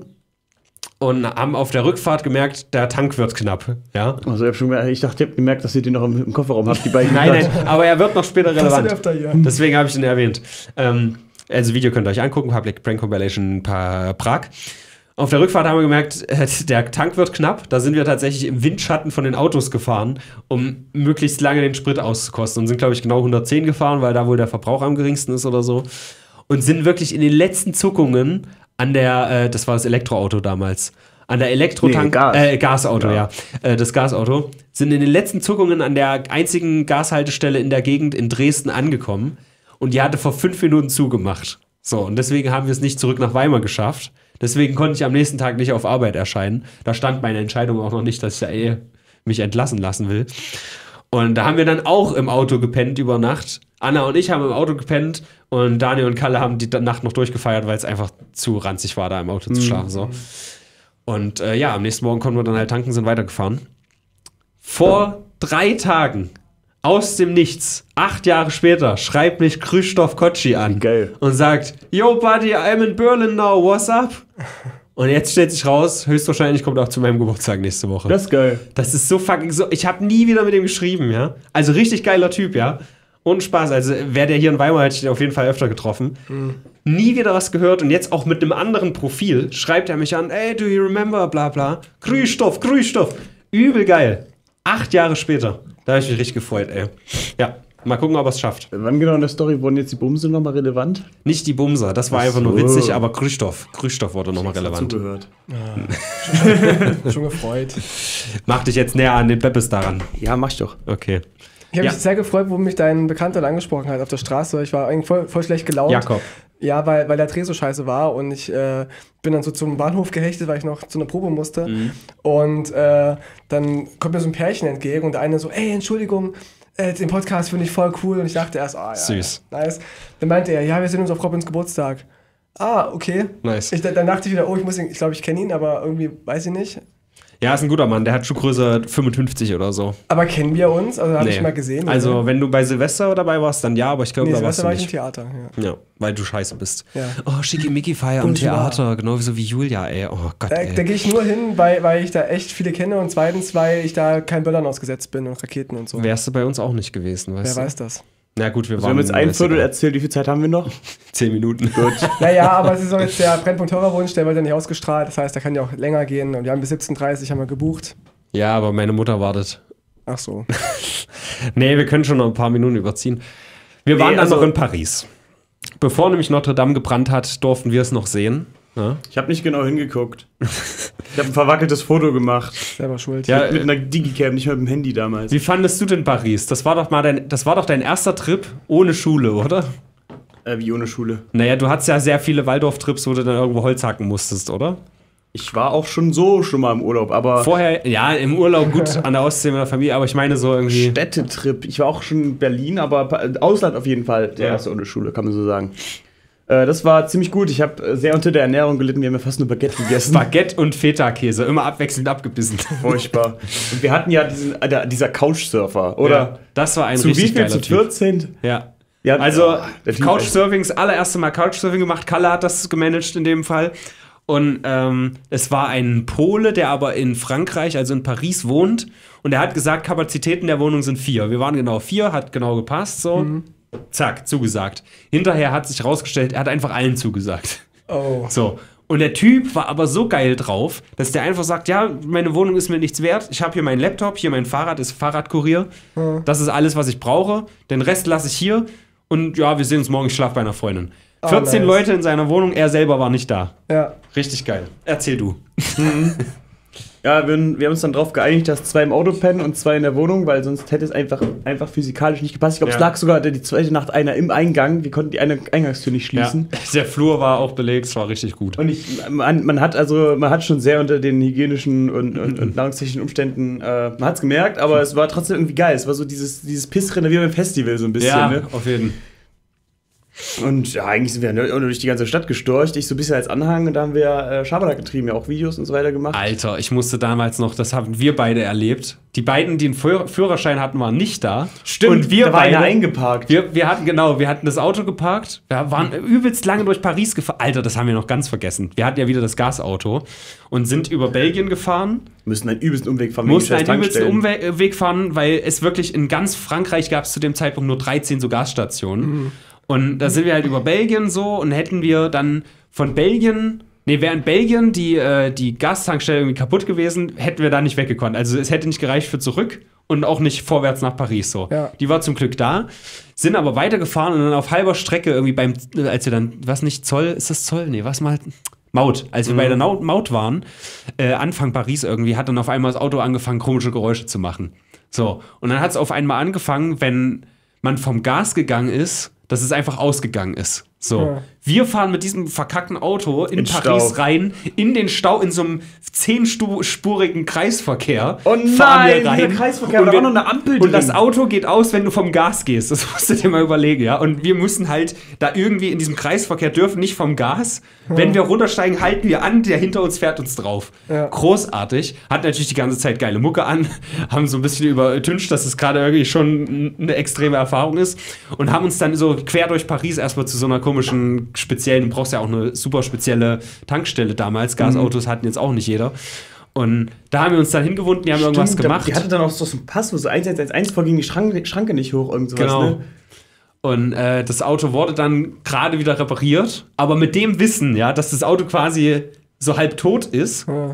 und haben auf der Rückfahrt gemerkt, der Tank wird knapp, ja. Also ich dachte, ihr habt gemerkt, dass ihr den noch im Kofferraum habt, die beiden. Nein, aber er wird noch später Das relevant. sind öfter hier. Deswegen habe ich ihn erwähnt. Also Video könnt ihr euch angucken, Public Prank Compilation Prag. Auf der Rückfahrt haben wir gemerkt, der Tank wird knapp. Da sind wir tatsächlich im Windschatten von den Autos gefahren, um möglichst lange den Sprit auszukosten. Und sind, glaube ich, genau 110 gefahren, weil da wohl der Verbrauch am geringsten ist oder so. Und sind wirklich in den letzten Zuckungen an der, das war das Elektroauto damals, an der Elektrotank, Gasauto, ja. Das Gasauto, sind in den letzten Zuckungen an der einzigen Gashaltestelle in der Gegend in Dresden angekommen und die hatte vor 5 Minuten zugemacht. So, und deswegen haben wir es nicht zurück nach Weimar geschafft. Deswegen konnte ich am nächsten Tag nicht auf Arbeit erscheinen. Da stand meine Entscheidung auch noch nicht, dass ich mich entlassen lassen will. Und da haben wir dann auch im Auto gepennt über Nacht. Anna und ich haben im Auto gepennt und Daniel und Kalle haben die Nacht noch durchgefeiert, weil es einfach zu ranzig war, da im Auto zu schlafen. So. Und ja, am nächsten Morgen konnten wir dann halt tanken, sind weitergefahren. Vor 3 Tagen, aus dem Nichts, 8 Jahre später, schreibt mich Krzysztof Korci an. Geil. Und sagt, yo buddy, I'm in Berlin now, what's up? Und jetzt stellt sich raus, höchstwahrscheinlich kommt auch zu meinem Geburtstag nächste Woche. Das ist geil. Das ist so fucking so. Ich habe nie wieder mit ihm geschrieben, ja. Also richtig geiler Typ, ja. Ohne Spaß. Also wäre der hier in Weimar, hätte ich den auf jeden Fall öfter getroffen. Nie wieder was gehört und jetzt auch mit einem anderen Profil schreibt er mich an, ey, do you remember, bla bla. Krzysztof. Übel geil. 8 Jahre später. Da habe ich mich richtig gefreut, ey. Ja, mal gucken, ob er es schafft. Wann genau in der Story wurden jetzt die Bumse nochmal relevant? Nicht die Bumser, das war Ach einfach nur so. witzig, aber Krzysztof wurde nochmal relevant. Zugehört. Schon gefreut. Mach dich jetzt näher an den Beppes daran. Ja, mach ich doch. Okay. Ich habe Ja. mich sehr gefreut, wo mich dein Bekannter angesprochen hat auf der Straße. Ich war eigentlich voll schlecht gelaunt. Jakob. Ja, weil der Dreh so scheiße war und ich bin dann so zum Bahnhof gehechtet, weil ich noch zu einer Probe musste. Und dann kommt mir so ein Pärchen entgegen und der eine so, ey, Entschuldigung, den Podcast finde ich voll cool. Und ich dachte erst, ja, Süß. Ja, nice. Dann meinte er, ja, wir sehen uns auf Robins Geburtstag. Ah, okay. Nice. Dann dachte ich wieder, oh, ich glaube, ich kenne ihn, aber irgendwie weiß ich nicht. Ja, ist ein guter Mann, der hat Schuhgröße 55 oder so. Aber kennen wir uns? Also habe ich mal gesehen. Also, oder? wenn du bei Silvester dabei warst, dann ja, aber ich glaube, da warst Silvester du war ich im nicht. Theater, ja. Ja, weil du scheiße bist. Ja. Oh, Schickimicki-Feier am Theater, genau so wie Julia, ey. Oh Gott, Da ey. gehe ich nur hin, weil ich da echt viele kenne und zweitens, weil ich da kein Böllern ausgesetzt bin und Raketen und so. Wärst du bei uns auch nicht gewesen, weißt Wer du? weiß das? Na gut, wir Wir waren haben jetzt ein Viertel egal. erzählt, wie viel Zeit haben wir noch? 10 Minuten. Gut. Naja, aber es ist auch jetzt der Brennpunkt Horrorwunsch, der wird ja nicht ausgestrahlt, das heißt, der kann ja auch länger gehen und wir haben bis 17:30 haben wir gebucht. Ja, aber meine Mutter wartet. Ach so. Nee, wir können schon noch ein paar Minuten überziehen. Wir waren dann also- noch in Paris. Bevor nämlich Notre Dame gebrannt hat, durften wir es noch sehen. Ja, Ich habe nicht genau hingeguckt. Ich habe ein verwackeltes Foto gemacht. Selber schuld. Ja, Mit einer Digicam, nicht mit dem Handy damals. wie fandest du denn Paris? Das war doch dein erster Trip ohne Schule, oder? Wie ohne Schule. Naja, du hattest ja sehr viele Waldorf-Trips, wo du dann irgendwo Holz hacken musstest, oder? Ich war auch schon mal im Urlaub, aber Vorher, ja, im Urlaub gut an der Ostsee mit der Familie, aber ich meine so irgendwie. Städtetrip. Ich war auch schon in Berlin, aber Ausland auf jeden Fall. Der Ja. erste ohne Schule, kann man so sagen. Das war ziemlich gut. Ich habe sehr unter der Ernährung gelitten. Wir haben ja fast nur Baguette gegessen. Baguette und Feta-Käse, immer abwechselnd abgebissen. Furchtbar. Und wir hatten ja dieser Couchsurfer, oder? Ja, das war ein Zu wie richtig viel? geiler Zu Typ. 14? Ja. Ja, Also, der Typ- Couchsurfing, das allererste Mal Couchsurfing gemacht. Kalle hat das gemanagt in dem Fall. Und es war ein Pole, der aber in Frankreich, also in Paris, wohnt. Und er hat gesagt, Kapazitäten der Wohnung sind 4. Wir waren genau 4, hat genau gepasst, so. Zack, zugesagt. Hinterher hat sich rausgestellt, er hat einfach allen zugesagt. Oh. So. Und der Typ war aber so geil drauf, dass der einfach sagt, ja, meine Wohnung ist mir nichts wert. Ich habe hier meinen Laptop, hier mein Fahrrad, ist Fahrradkurier. Das ist alles, was ich brauche. Den Rest lasse ich hier. Und ja, wir sehen uns morgen, ich schlafe bei einer Freundin. 14 nice. Leute in seiner Wohnung, er selber war nicht da. Ja. Richtig geil. Erzähl du. Ja, wir haben uns dann darauf geeinigt, dass 2 im Auto pennen und 2 in der Wohnung, weil sonst hätte es einfach physikalisch nicht gepasst. Ich glaube, Ja. es lag sogar die zweite Nacht einer im Eingang. Wir konnten die eine Eingangstür nicht schließen. Ja. Der Flur war auch belegt, es war richtig gut. Und man hat schon sehr unter den hygienischen und nahrungstechnischen Umständen, man hat es gemerkt, aber es war trotzdem irgendwie geil. Es war so dieses Pissrennen wie beim Festival so ein bisschen. Ja, Ne? auf jeden Fall. Und ja, eigentlich sind wir durch die ganze Stadt gestorcht. Ich so ein bisschen als Anhang und da haben wir Schabernack getrieben, ja auch Videos und so weiter gemacht. Alter, ich musste damals noch, das haben wir beide erlebt. Die beiden, die einen Führerschein hatten, waren nicht da. Und wir da war beide einer eingeparkt. Wir hatten das Auto geparkt, wir waren übelst lange durch Paris gefahren. Alter, das haben wir noch ganz vergessen. Wir hatten ja wieder das Gasauto und sind über Belgien gefahren. Müssen einen übelsten Umweg fahren. Mussten wegen einen übelsten Tankstellen. Umweg fahren, weil es wirklich in ganz Frankreich gab es zu dem Zeitpunkt nur 13 so Gasstationen. Und da sind wir halt über Belgien so und hätten wir dann von Belgien, wäre in Belgien die Gastankstelle irgendwie kaputt gewesen, hätten wir da nicht weggekonnt. Also es hätte nicht gereicht für zurück und auch nicht vorwärts nach Paris so. Ja. Die war zum Glück da, sind aber weitergefahren und dann auf halber Strecke irgendwie als wir dann, was nicht, Zoll, ist das Zoll? Nee, was mal? Maut. Als wir bei der Maut waren, Anfang Paris irgendwie, hat dann auf einmal das Auto angefangen, komische Geräusche zu machen. So, und dann hat es auf einmal angefangen, wenn man vom Gas gegangen ist, dass es einfach ausgegangen ist. So. Ja. Wir fahren mit diesem verkackten Auto in In Paris Stau. rein, in den Stau, in so einem 10-spurigen Kreisverkehr. Oh fahren nein, wir rein. dieser Kreisverkehr, Und da wir- war noch eine Ampel Und das drin. Auto geht aus, wenn du vom Gas gehst. Das musst du dir mal überlegen, ja. Und wir müssen halt da irgendwie in diesem Kreisverkehr dürfen nicht vom Gas. Wenn wir runtersteigen, halten wir an, der hinter uns fährt uns drauf. Ja. Großartig. Hat natürlich die ganze Zeit geile Mucke an, haben so ein bisschen übertüncht, dass es gerade irgendwie schon eine extreme Erfahrung ist und haben uns dann so quer durch Paris erstmal zu so einer komischen speziellen, du brauchst ja auch eine super spezielle Tankstelle damals. Gasautos hatten jetzt auch nicht jeder. Und da haben wir uns dann hingewunden, die haben irgendwas Stimmt, gemacht. Die hatte dann auch so einen Pass, wo so 1111 vorging die Schranke nicht hoch, irgend sowas, Genau. ne? Und das Auto wurde dann gerade wieder repariert, aber mit dem Wissen, ja, dass das Auto quasi so halb tot ist, Ja.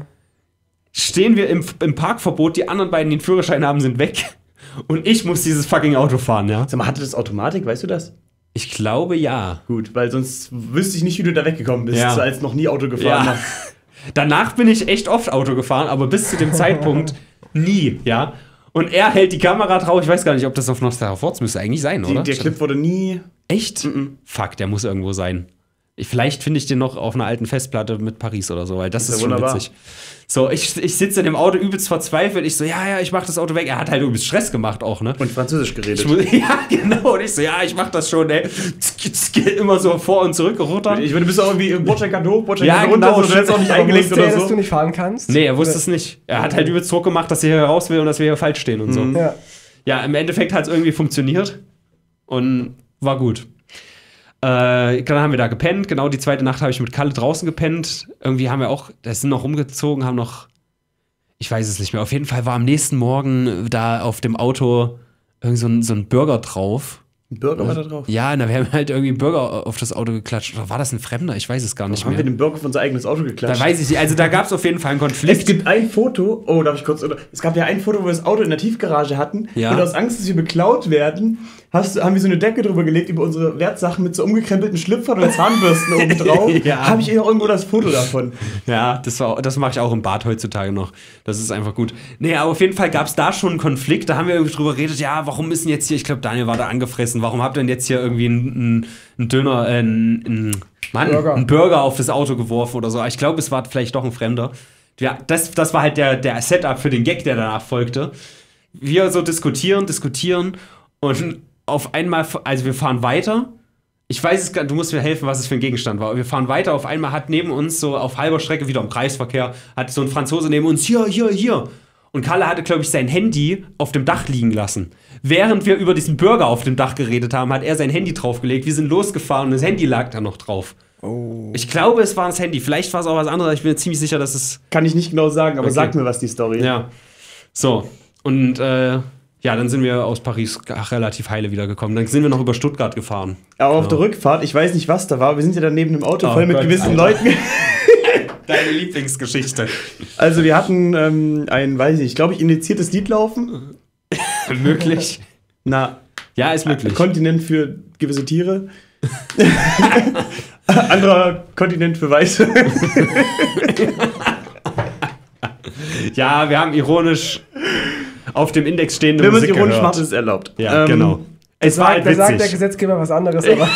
stehen wir im Parkverbot, die anderen beiden, die den Führerschein haben, sind weg und ich muss dieses fucking Auto fahren, ja. Sag mal, hatte das Automatik, weißt du das? Ich glaube, ja. Gut, weil sonst wüsste ich nicht, wie du da weggekommen bist, Ja. so als noch nie Auto gefahren Ja. hast. Danach bin ich echt oft Auto gefahren, aber bis zu dem Zeitpunkt nie, ja. Und er hält die Kamera drauf, ich weiß gar nicht, ob das auf Nostalgia Forts müsste eigentlich sein, oder? Der Clip wurde nie. Echt? Fuck, der muss irgendwo sein. Vielleicht finde ich den noch auf einer alten Festplatte mit Paris oder so, weil das ist schon wunderbar. witzig. So, ich sitze in dem Auto übelst verzweifelt. Ich so, ja, ich mach das Auto weg. Er hat halt übelst Stress gemacht auch, ne? Und Französisch geredet. Ja, genau. Und ich so, ja, ich mach das schon, ey. Immer so vor und zurück gerudert. Ich meine, du bist auch irgendwie Bordstein hoch, Bordstein Ja, runter, genau. so, du hättest auch nicht Aber eingelegt wusste er, oder dass du so. nicht fahren kannst? Nee, er wusste es nicht. Er hat halt übelst Druck gemacht, dass er hier raus will und dass wir hier falsch stehen und so. Ja. Ja, im Endeffekt hat es irgendwie funktioniert und war gut. Dann haben wir da gepennt. Genau, die zweite Nacht habe ich mit Kalle draußen gepennt. Irgendwie haben wir auch, da sind noch rumgezogen, haben noch, ich weiß es nicht mehr. Auf jeden Fall war am nächsten Morgen da auf dem Auto irgend so ein Burger drauf. Ein Burger war da drauf. Ja, und da haben wir halt irgendwie einen Burger auf das Auto geklatscht. Oder war das ein Fremder? Ich weiß es gar nicht Haben wir mehr. den Burger auf unser eigenes Auto Da geklatscht? weiß ich nicht. Also da gab es auf jeden Fall einen Konflikt. Es gibt ein Foto, oh, darf ich kurz, es gab ja ein Foto, wo wir das Auto in der Tiefgarage hatten Ja. und aus Angst, dass wir beklaut werden, haben wir so eine Decke drüber gelegt über unsere Wertsachen mit so umgekrempelten Schlüpfern und Zahnbürsten oben drauf. Ja. Habe ich hier auch irgendwo das Foto davon. Ja, das mache ich auch im Bad heutzutage noch. Das ist einfach gut. Nee, aber auf jeden Fall gab es da schon einen Konflikt. Da haben wir irgendwie drüber geredet, ja, warum ist denn jetzt hier, ich glaube, Daniel war da angefressen, warum habt ihr denn jetzt hier irgendwie einen Döner, einen Burger auf das Auto geworfen oder so. Ich glaube, es war vielleicht doch ein Fremder. Ja, das war halt der Setup für den Gag, der danach folgte. Wir so diskutieren und auf einmal, also wir fahren weiter. Ich weiß es gar nicht, du musst mir helfen, was es für ein Gegenstand war. Wir fahren weiter, auf einmal hat neben uns so auf halber Strecke, wieder im Kreisverkehr, hat so ein Franzose neben uns, hier. Und Kalle hatte, glaube ich, sein Handy auf dem Dach liegen lassen. Während wir über diesen Burger auf dem Dach geredet haben, hat er sein Handy draufgelegt. Wir sind losgefahren und das Handy lag da noch drauf. Oh. Ich glaube, es war das Handy. Vielleicht war es auch was anderes. Ich bin mir ziemlich sicher, dass es... Kann ich nicht genau sagen, aber Okay. sag mir was die Story. Ja. So. Und ja, dann sind wir aus Paris relativ heile wiedergekommen. Dann sind wir noch über Stuttgart gefahren. Aber auf der Rückfahrt, ich weiß nicht, was da war, wir sind ja dann neben einem Auto Oh voll mit Gott, gewissen Alter. Leuten. Deine Lieblingsgeschichte. Also wir hatten ein, weiß ich nicht, glaube ich, indiziertes Lied laufen. Möglich. Na, Ja, ist möglich. Kontinent für gewisse Tiere. Anderer Kontinent für Weiße. Ja, wir haben ironisch auf dem Index stehende Wenn man es Musik ironisch gehört. macht, ist es erlaubt. Ja, genau. Es war halt Da sagt der witzig. Gesetzgeber was anderes, aber.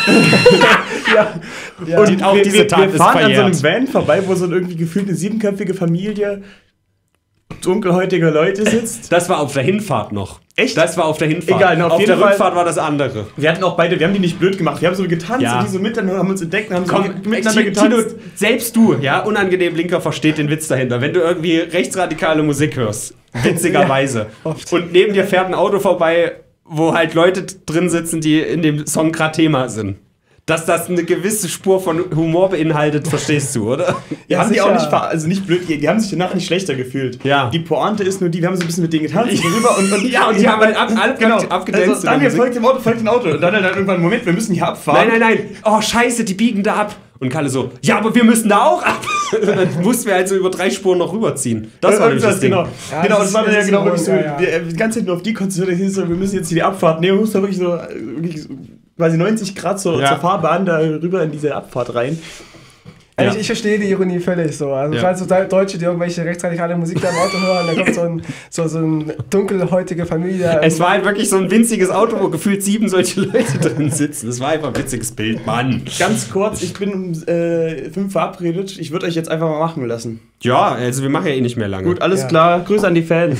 ja. Und auch diese Tat wir ist fahren an so verjährt. einem Van vorbei, wo so eine irgendwie gefühlt eine 7-köpfige Familie dunkelhäutiger Leute sitzt. Das war auf der Hinfahrt noch. Echt? Das war auf der Hinfahrt. Egal, auf auf jeden der Fall- Rückfahrt war das andere. Wir hatten auch beide, wir haben die nicht blöd gemacht. Wir haben so getanzt Ja. und die so miteinander haben uns entdeckt und haben so Komm, miteinander Tino, getanzt. selbst du, ja, unangenehm Linker, versteht den Witz dahinter. Wenn du irgendwie rechtsradikale Musik hörst, witzigerweise, oft. und neben dir fährt ein Auto vorbei, wo halt Leute drin sitzen, die in dem Song gerade Thema sind. Dass das eine gewisse Spur von Humor beinhaltet, verstehst du, oder? Die haben die sicher. auch nicht, also nicht blöd, die haben sich danach nicht schlechter gefühlt. Ja. Die Pointe ist nur die, wir haben so ein bisschen mit denen getanzt rüber und Ja, und die haben halt abgedanced Also, in der Daniel, Musik. folgt dem Auto, folgt dem Auto. Und dann halt irgendwann, Moment, wir müssen hier abfahren. Nein. Oh, scheiße, die biegen da ab. Und Kalle so, ja, aber wir müssen da auch ab. Und dann mussten wir halt so über 3 Spuren noch rüberziehen. Das war nämlich das Ding. Genau, Ja, genau, das das war dann ist ja genau wirklich so, ironisch, ja. wir die ganze Zeit nur auf die konzentriert, hieß so, wir müssen jetzt hier die Abfahrt nehmen, muss da wirklich so quasi 90 Grad zur Fahrbahn da rüber in diese Abfahrt rein. Also ich verstehe die Ironie völlig so. Also gerade so Deutsche, die irgendwelche rechtsradikale Musik da im Auto hören, da kommt so eine dunkelhäutige Familie. Es war halt wirklich so ein winziges Auto, wo gefühlt 7 solche Leute drin sitzen. Das war einfach ein witziges Bild, Mann. Ganz kurz, ich bin um 5 verabredet, ich würde euch jetzt einfach mal machen lassen. Ja, also wir machen ja eh nicht mehr lange. Gut, alles Ja. klar, Grüße an die Fans.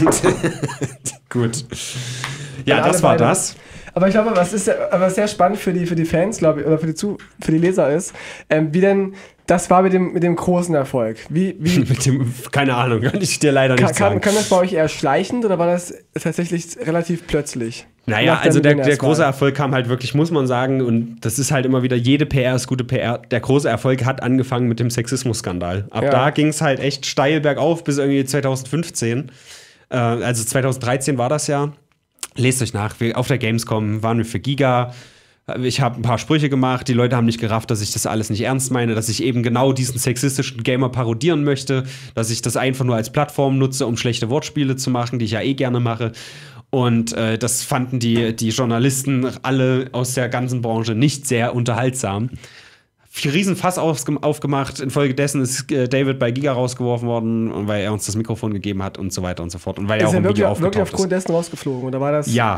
Gut. Ja, Alle das war beide. das. Aber ich glaube, was sehr spannend für die Fans, glaube ich, oder für die Leser ist, wie denn das war mit dem großen Erfolg. Wie Mit dem, keine Ahnung, kann ich dir leider nicht sagen. kann das bei euch eher schleichend oder war das tatsächlich relativ plötzlich? Naja, Nach der also der Gewinn erstmal. große Erfolg kam halt wirklich, muss man sagen, und das ist halt immer wieder, jede PR ist gute PR. Der große Erfolg hat angefangen mit dem Sexismus-Skandal. Ab Ja. da ging es halt echt steil bergauf bis irgendwie 2015. Also 2013 war das ja. Lest euch nach. Auf der Gamescom waren wir für Giga. Ich habe ein paar Sprüche gemacht. Die Leute haben nicht gerafft, dass ich das alles nicht ernst meine, dass ich eben genau diesen sexistischen Gamer parodieren möchte, dass ich das einfach nur als Plattform nutze, um schlechte Wortspiele zu machen, die ich ja eh gerne mache. Und das fanden die Journalisten alle aus der ganzen Branche nicht sehr unterhaltsam. Riesenfass aufgemacht. Infolgedessen ist David bei Giga rausgeworfen worden, und weil er uns das Mikrofon gegeben hat und so weiter und so fort. Und weil er Ist auch er im Video wirklich aufgetaucht aufgrund ist. dessen rausgeflogen oder war das? Ja,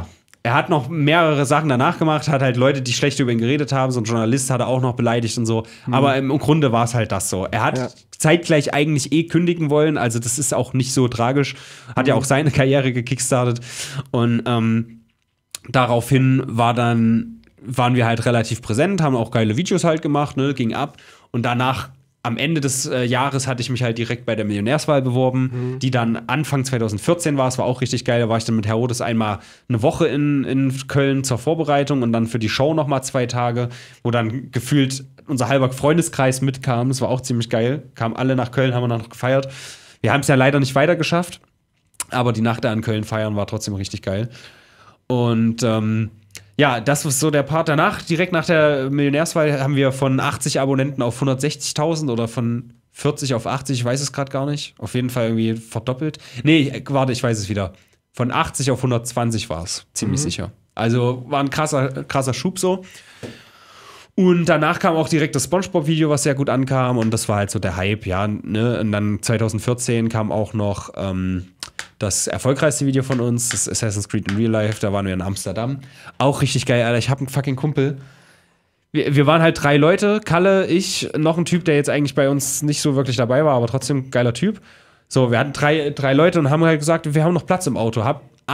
er hat noch mehrere Sachen danach gemacht, hat halt Leute, die schlecht über ihn geredet haben, so ein Journalist hat er auch noch beleidigt und so. Aber im Grunde war es halt das so. Er hat zeitgleich eigentlich kündigen wollen, also das ist auch nicht so tragisch. Hat ja auch seine Karriere gekickstartet. Und daraufhin waren wir halt relativ präsent, haben auch geile Videos halt gemacht, ne, ging ab. Und danach, am Ende des Jahres, hatte ich mich halt direkt bei der Millionärswahl beworben, die dann Anfang 2014 war. Es war auch richtig geil. Da war ich dann mit Herodes einmal eine Woche in Köln zur Vorbereitung und dann für die Show noch mal 2 Tage, wo dann gefühlt unser halber Freundeskreis mitkam. Das war auch ziemlich geil. Kamen alle nach Köln, haben wir noch gefeiert. Wir haben es ja leider nicht weiter geschafft, aber die Nacht da in Köln feiern war trotzdem richtig geil. Und ja, das ist so der Part danach. Direkt nach der Millionärswahl haben wir von 80 Abonnenten auf 160.000 oder von 40 auf 80, ich weiß es gerade gar nicht. Auf jeden Fall irgendwie verdoppelt. Nee, warte, ich weiß es wieder. Von 80 auf 120 war es, ziemlich sicher. Also war ein krasser Schub so. Und danach kam auch direkt das SpongeBob-Video, was sehr gut ankam. Und das war halt so der Hype, ja. Ne? Und dann 2014 kam auch noch das erfolgreichste Video von uns, das Assassin's Creed in Real Life. Da waren wir in Amsterdam. Auch richtig geil, Alter. Ich habe einen fucking Kumpel. Wir waren halt 3 Leute. Kalle, ich, noch ein Typ, der jetzt eigentlich bei uns nicht so wirklich dabei war, aber trotzdem geiler Typ. So, wir hatten drei Leute und haben halt gesagt, wir haben noch Platz im Auto.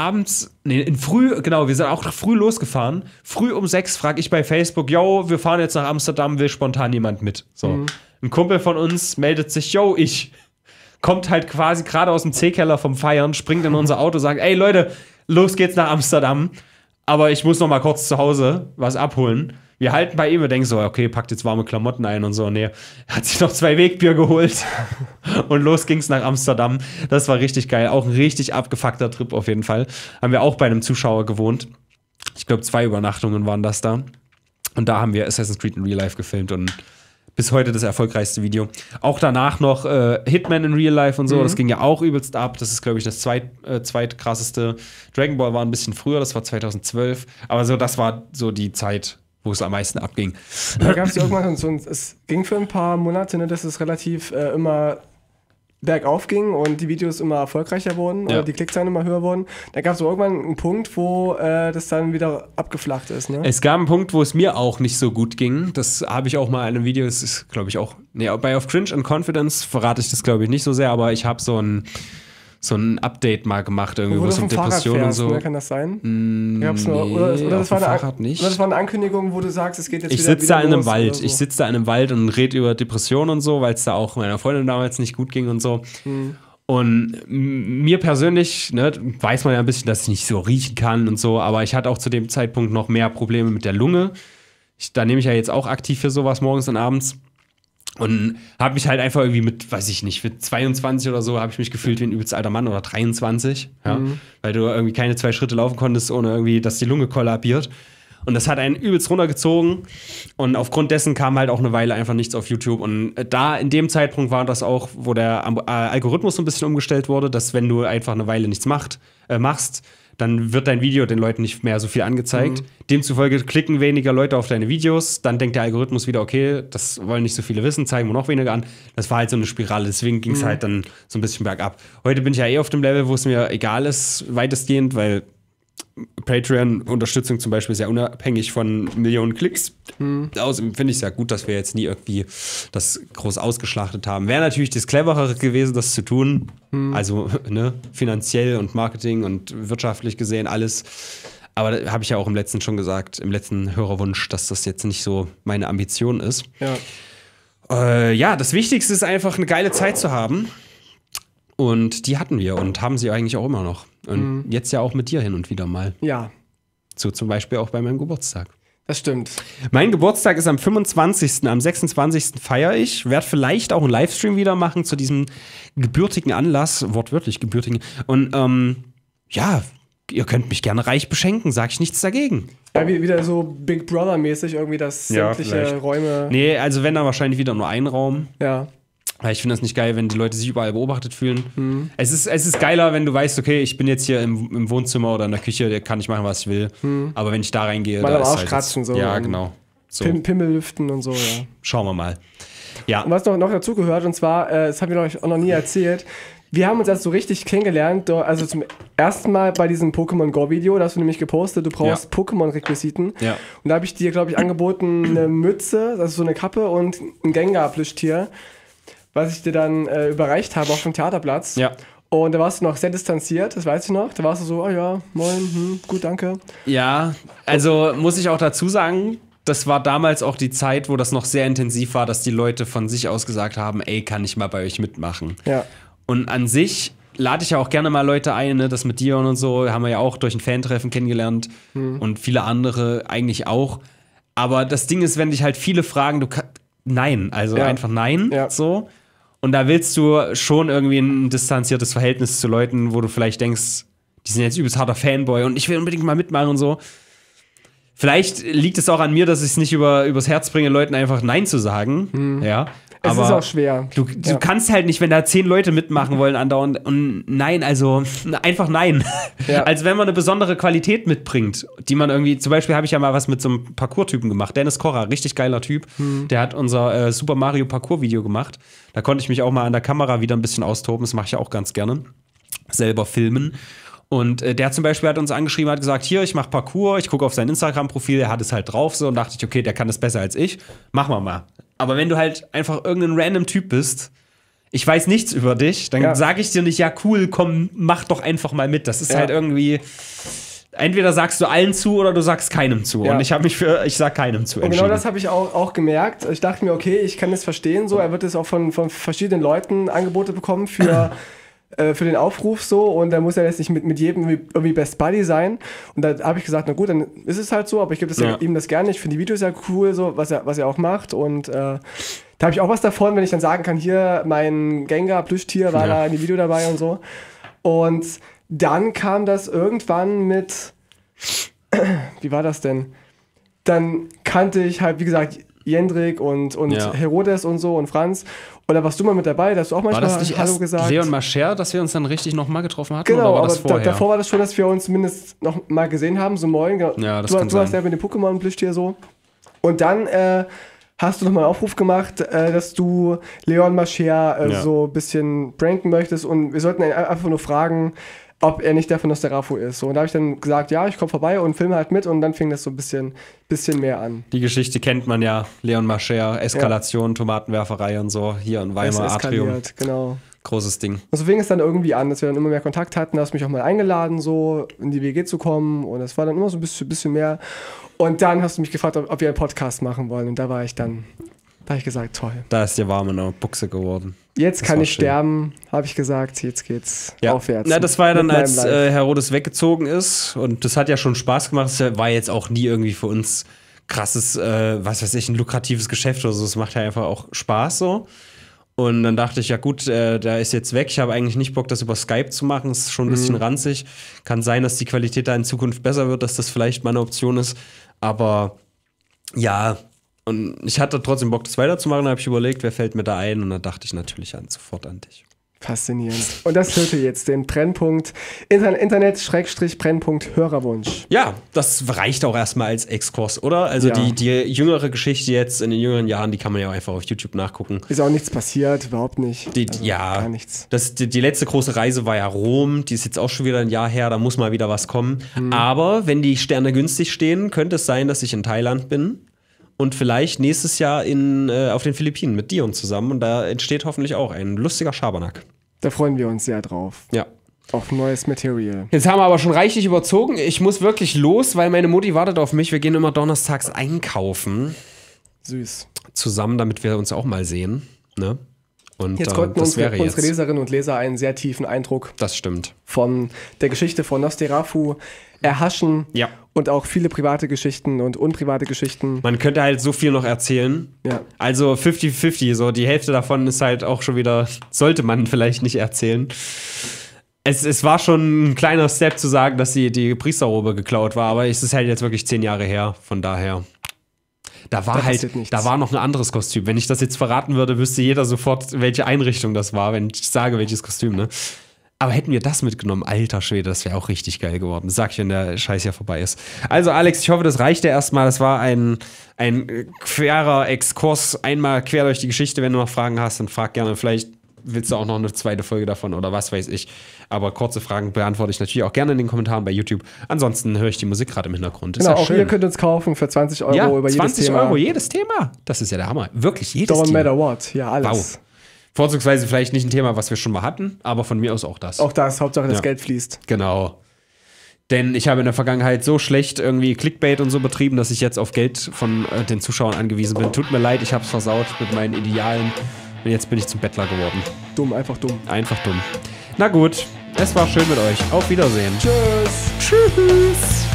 Wir sind auch früh losgefahren. Früh um 6 frage ich bei Facebook, yo, wir fahren jetzt nach Amsterdam, will spontan jemand mit. So. Ein Kumpel von uns meldet sich, yo, ich. Kommt halt quasi gerade aus dem C-Keller vom Feiern, springt in unser Auto, sagt, ey Leute, los geht's nach Amsterdam. Aber ich muss noch mal kurz zu Hause was abholen. Wir halten bei ihm, wir denken so, okay, packt jetzt warme Klamotten ein und so. Nee, hat sich noch 2 Wegbier geholt und los ging's nach Amsterdam. Das war richtig geil, auch ein richtig abgefuckter Trip auf jeden Fall. Haben wir auch bei einem Zuschauer gewohnt. Ich glaube, 2 Übernachtungen waren das da. Und da haben wir Assassin's Creed in Real Life gefilmt und bis heute das erfolgreichste Video. Auch danach noch Hitman in Real Life und so, das ging ja auch übelst ab. Das ist, glaube ich, das zweitkrasseste. Dragon Ball war ein bisschen früher, das war 2012. Aber so, das war so die Zeit, wo es am meisten abging. Da gab es irgendwann es ging für ein paar Monate, ne, dass es relativ immer bergauf ging und die Videos immer erfolgreicher wurden oder die Klickzahlen immer höher wurden. Da gab es irgendwann einen Punkt, wo das dann wieder abgeflacht ist. Ne? Es gab einen Punkt, wo es mir auch nicht so gut ging. Das habe ich auch mal in einem Video, das ist, glaube ich, auch, bei Auf Cringe and Confidence verrate ich das, glaube ich, nicht so sehr, aber ich habe so ein Update mal gemacht, irgendwie, wo es um Depressionen und so. Ne? Kann das sein? Das war eine Ankündigung, wo du sagst, es geht jetzt ich sitze da in einem Wald. So. Ich sitze da in einem Wald und rede über Depressionen und so, weil es da auch meiner Freundin damals nicht gut ging und so. Und mir persönlich, ne, weiß man ja ein bisschen, dass ich nicht so riechen kann und so, aber ich hatte auch zu dem Zeitpunkt noch mehr Probleme mit der Lunge. Da nehme ich ja jetzt auch aktiv für sowas morgens und abends. Und habe mich halt einfach irgendwie mit 22 oder so, habe ich mich gefühlt wie ein übelst alter Mann oder 23, weil du irgendwie keine 2 Schritte laufen konntest, ohne irgendwie, dass die Lunge kollabiert. Und das hat einen übelst runtergezogen. Und aufgrund dessen kam halt auch eine Weile einfach nichts auf YouTube. Und da, in dem Zeitpunkt war das auch, wo der Algorithmus so ein bisschen umgestellt wurde, dass wenn du einfach eine Weile nichts machst, dann wird dein Video den Leuten nicht mehr so viel angezeigt. Demzufolge klicken weniger Leute auf deine Videos. Dann denkt der Algorithmus wieder, okay, das wollen nicht so viele wissen, zeigen wir noch weniger an. Das war halt so eine Spirale. Deswegen ging es halt dann so ein bisschen bergab. Heute bin ich ja auf dem Level, wo es mir egal ist, weitestgehend, weil Patreon-Unterstützung zum Beispiel ist ja unabhängig von Millionen Klicks. Außerdem finde ich es ja gut, dass wir jetzt nie irgendwie das groß ausgeschlachtet haben. Wäre natürlich das Cleverere gewesen, das zu tun. Also ne, finanziell und Marketing und wirtschaftlich gesehen alles. Aber da habe ich ja auch im letzten schon gesagt, im letzten Hörerwunsch, dass das jetzt nicht so meine Ambition ist. Ja, das Wichtigste ist einfach, eine geile Zeit zu haben. Und die hatten wir und haben sie eigentlich auch immer noch. Und jetzt ja auch mit dir hin und wieder mal. Ja. So zum Beispiel auch bei meinem Geburtstag. Das stimmt. Mein Geburtstag ist am 25. Am 26. feiere ich. Werde vielleicht auch einen Livestream wieder machen zu diesem gebürtigen Anlass. Wortwörtlich gebürtigen. Und ja, ihr könnt mich gerne reich beschenken. Sag ich nichts dagegen. Ja, wieder so Big Brother-mäßig irgendwie, dass sämtliche Räume... Nee, also wenn, dann wahrscheinlich wieder nur ein Raum. Ja. Weil ich finde das nicht geil, wenn die Leute sich überall beobachtet fühlen. Es ist geiler, wenn du weißt, okay, ich bin jetzt hier im Wohnzimmer oder in der Küche, da kann ich machen, was ich will. Aber wenn ich da reingehe, mal da am ist Arsch halt kratzen, so. Ja, genau. So. Pimmel lüften und so, ja. Schauen wir mal. Ja. Und was noch dazu gehört, und zwar, das haben wir euch auch noch nie erzählt, Wir haben uns erst so richtig kennengelernt, also zum ersten Mal bei diesem Pokémon Go Video, da hast du nämlich gepostet, du brauchst Pokémon-Requisiten. Ja. Und da habe ich dir, glaube ich, angeboten eine Mütze, also so eine Kappe und ein Gengar-Plüschtier, was ich dir dann überreicht habe auf dem Theaterplatz. Ja. Und da warst du noch sehr distanziert, das weiß ich noch. Da warst du so, oh ja, moin, gut, danke. Ja, also muss ich auch dazu sagen, das war damals auch die Zeit, wo das noch sehr intensiv war, dass die Leute von sich aus gesagt haben, ey, kann ich mal bei euch mitmachen? Ja. Und an sich lade ich ja auch gerne mal Leute ein, ne? Das mit Dion und so haben wir ja auch durch ein Fantreffen kennengelernt und viele andere eigentlich auch. Aber das Ding ist, wenn dich halt viele fragen, nein, also einfach nein, so. Und da willst du schon irgendwie ein distanziertes Verhältnis zu Leuten, wo du vielleicht denkst, die sind jetzt übelst harter Fanboy und ich will unbedingt mal mitmachen und so. Vielleicht liegt es auch an mir, dass ich es nicht übers Herz bringe, Leuten einfach Nein zu sagen. Ja. Es Aber ist auch schwer. Du kannst halt nicht, wenn da 10 Leute mitmachen wollen, andauernd und nein, also einfach nein. Ja. Als wenn man eine besondere Qualität mitbringt, die man irgendwie, zum Beispiel habe ich ja mal was mit so einem Parkour-Typen gemacht. Dennis Korra, richtig geiler Typ. Der hat unser Super Mario Parkour-Video gemacht. Da konnte ich mich auch mal an der Kamera wieder ein bisschen austoben. Das mache ich ja auch ganz gerne. Selber filmen. Und der zum Beispiel hat uns angeschrieben, hat gesagt, hier, ich mache Parkour, ich gucke auf sein Instagram-Profil, er hat es halt drauf so und dachte ich, okay, der kann das besser als ich, machen wir mal. Aber wenn du halt einfach irgendein random Typ bist, ich weiß nichts über dich, dann sage ich dir nicht, ja cool, komm, mach doch einfach mal mit. Das ist halt irgendwie, entweder sagst du allen zu oder du sagst keinem zu. Ja. Und ich habe mich ich sag keinem zu entschieden. Und genau das habe ich auch gemerkt. Ich dachte mir, okay, ich kann das verstehen so, er wird es auch von verschiedenen Leuten Angebote bekommen für den Aufruf so und da muss er jetzt nicht mit jedem irgendwie Best Buddy sein und da habe ich gesagt, na gut, dann ist es halt so, aber ich gebe ihm das gerne, ich finde die Videos ja cool, so was er auch macht und da habe ich auch was davon, wenn ich dann sagen kann, hier, mein Gengar-Plüschtier war da in dem Video dabei und so und dann kam das irgendwann mit, wie war das denn? Dann kannte ich halt, wie gesagt, Jendrik und Herodes und so und Franz. Und da warst du mal mit dabei, da hast du auch manchmal Hallo gesagt. War das nicht erst Leon Mascher, dass wir uns dann richtig nochmal getroffen hatten? Genau, oder war das aber vorher? davor war das schon, dass wir uns zumindest noch mal gesehen haben, so moin. Genau. Ja, das du kann sein. hast ja mit dem Pokémon-Plüschtier so. Und dann hast du nochmal einen Aufruf gemacht, dass du Leon Mascher so ein bisschen pranken möchtest und wir sollten ihn einfach nur fragen, ob er nicht der von Nosferatu ist. So, und da habe ich dann gesagt, ja, ich komme vorbei und filme halt mit und dann fing das so ein bisschen mehr an. Die Geschichte kennt man ja, Leon Mascher, Eskalation, Tomatenwerferei und so, hier in Weimar, Atrium. Genau. Großes Ding. Und so fing es dann irgendwie an, dass wir dann immer mehr Kontakt hatten, da hast du mich auch mal eingeladen, so in die WG zu kommen und das war dann immer so ein bisschen mehr. Und dann hast du mich gefragt, ob wir einen Podcast machen wollen und da habe ich gesagt, toll. Da ist dir warm in der Buchse geworden. Jetzt kann ich sterben, habe ich gesagt, jetzt geht's aufwärts. Na, das war ja dann, als Herodes weggezogen ist und das hat ja schon Spaß gemacht. Das war jetzt auch nie irgendwie für uns krasses, was weiß ich, ein lukratives Geschäft oder so. Das macht ja einfach auch Spaß so. Und dann dachte ich, ja gut, der ist jetzt weg. Ich habe eigentlich nicht Bock, das über Skype zu machen. Das ist schon ein bisschen ranzig. Kann sein, dass die Qualität da in Zukunft besser wird, dass das vielleicht mal eine Option ist. Aber ja, und ich hatte trotzdem Bock, das weiterzumachen. Da habe ich überlegt, wer fällt mir da ein? Und dann dachte ich natürlich sofort an dich. Faszinierend. Und das hörte jetzt den Brennpunkt Internet-Brennpunkt Hörerwunsch. Ja, das reicht auch erstmal als Exkurs, oder? Also die jüngere Geschichte jetzt in den jüngeren Jahren, die kann man ja auch einfach auf YouTube nachgucken. Ist auch nichts passiert, überhaupt nicht. Gar nichts. Die letzte große Reise war ja Rom, die ist jetzt auch schon wieder ein Jahr her, da muss mal wieder was kommen. Aber wenn die Sterne günstig stehen, könnte es sein, dass ich in Thailand bin. Und vielleicht nächstes Jahr auf den Philippinen mit Dion zusammen. Und da entsteht hoffentlich auch ein lustiger Schabernack. Da freuen wir uns sehr drauf. Ja. Auf neues Material. Jetzt haben wir aber schon reichlich überzogen. Ich muss wirklich los, weil meine Mutti wartet auf mich. Wir gehen immer donnerstags einkaufen. Süß. Zusammen, damit wir uns auch mal sehen. Ne? Und jetzt konnten unsere Leserinnen und Leser einen sehr tiefen Eindruck von der Geschichte von Nosferatu erhaschen. Ja. Und auch viele private Geschichten und unprivate Geschichten. Man könnte halt so viel noch erzählen. Ja. Also 50-50, so die Hälfte davon ist halt auch schon wieder, sollte man vielleicht nicht erzählen. Es war schon ein kleiner Step zu sagen, dass die Priesterrobe geklaut war, aber es ist halt jetzt wirklich 10 Jahre her, von daher. Da war noch ein anderes Kostüm. Wenn ich das jetzt verraten würde, wüsste jeder sofort, welche Einrichtung das war, wenn ich sage, welches Kostüm, ne? Aber hätten wir das mitgenommen, alter Schwede, das wäre auch richtig geil geworden. Sag ich, wenn der Scheiß ja vorbei ist. Also Alex, ich hoffe, das reicht dir erstmal. Das war ein querer Exkurs, einmal quer durch die Geschichte. Wenn du noch Fragen hast, dann frag gerne. Vielleicht willst du auch noch eine zweite Folge davon oder was weiß ich. Aber kurze Fragen beantworte ich natürlich auch gerne in den Kommentaren bei YouTube. Ansonsten höre ich die Musik gerade im Hintergrund. Ist Genau, ja auch schön. ihr könnt uns kaufen für 20 Euro Ja, über jedes 20 Thema. Euro jedes Thema. Das ist ja der Hammer. Wirklich jedes Don't Thema. matter what. Ja, alles. Wow. Vorzugsweise vielleicht nicht ein Thema, was wir schon mal hatten, aber von mir aus auch das. Auch das, Hauptsache das Ja. Geld fließt. Genau. Denn ich habe in der Vergangenheit so schlecht irgendwie Clickbait und so betrieben, dass ich jetzt auf Geld von den Zuschauern angewiesen bin. Tut mir leid, ich habe es versaut mit meinen Idealen. Und jetzt bin ich zum Bettler geworden. Dumm, einfach dumm. Einfach dumm. Na gut, es war schön mit euch. Auf Wiedersehen. Tschüss. Tschüss.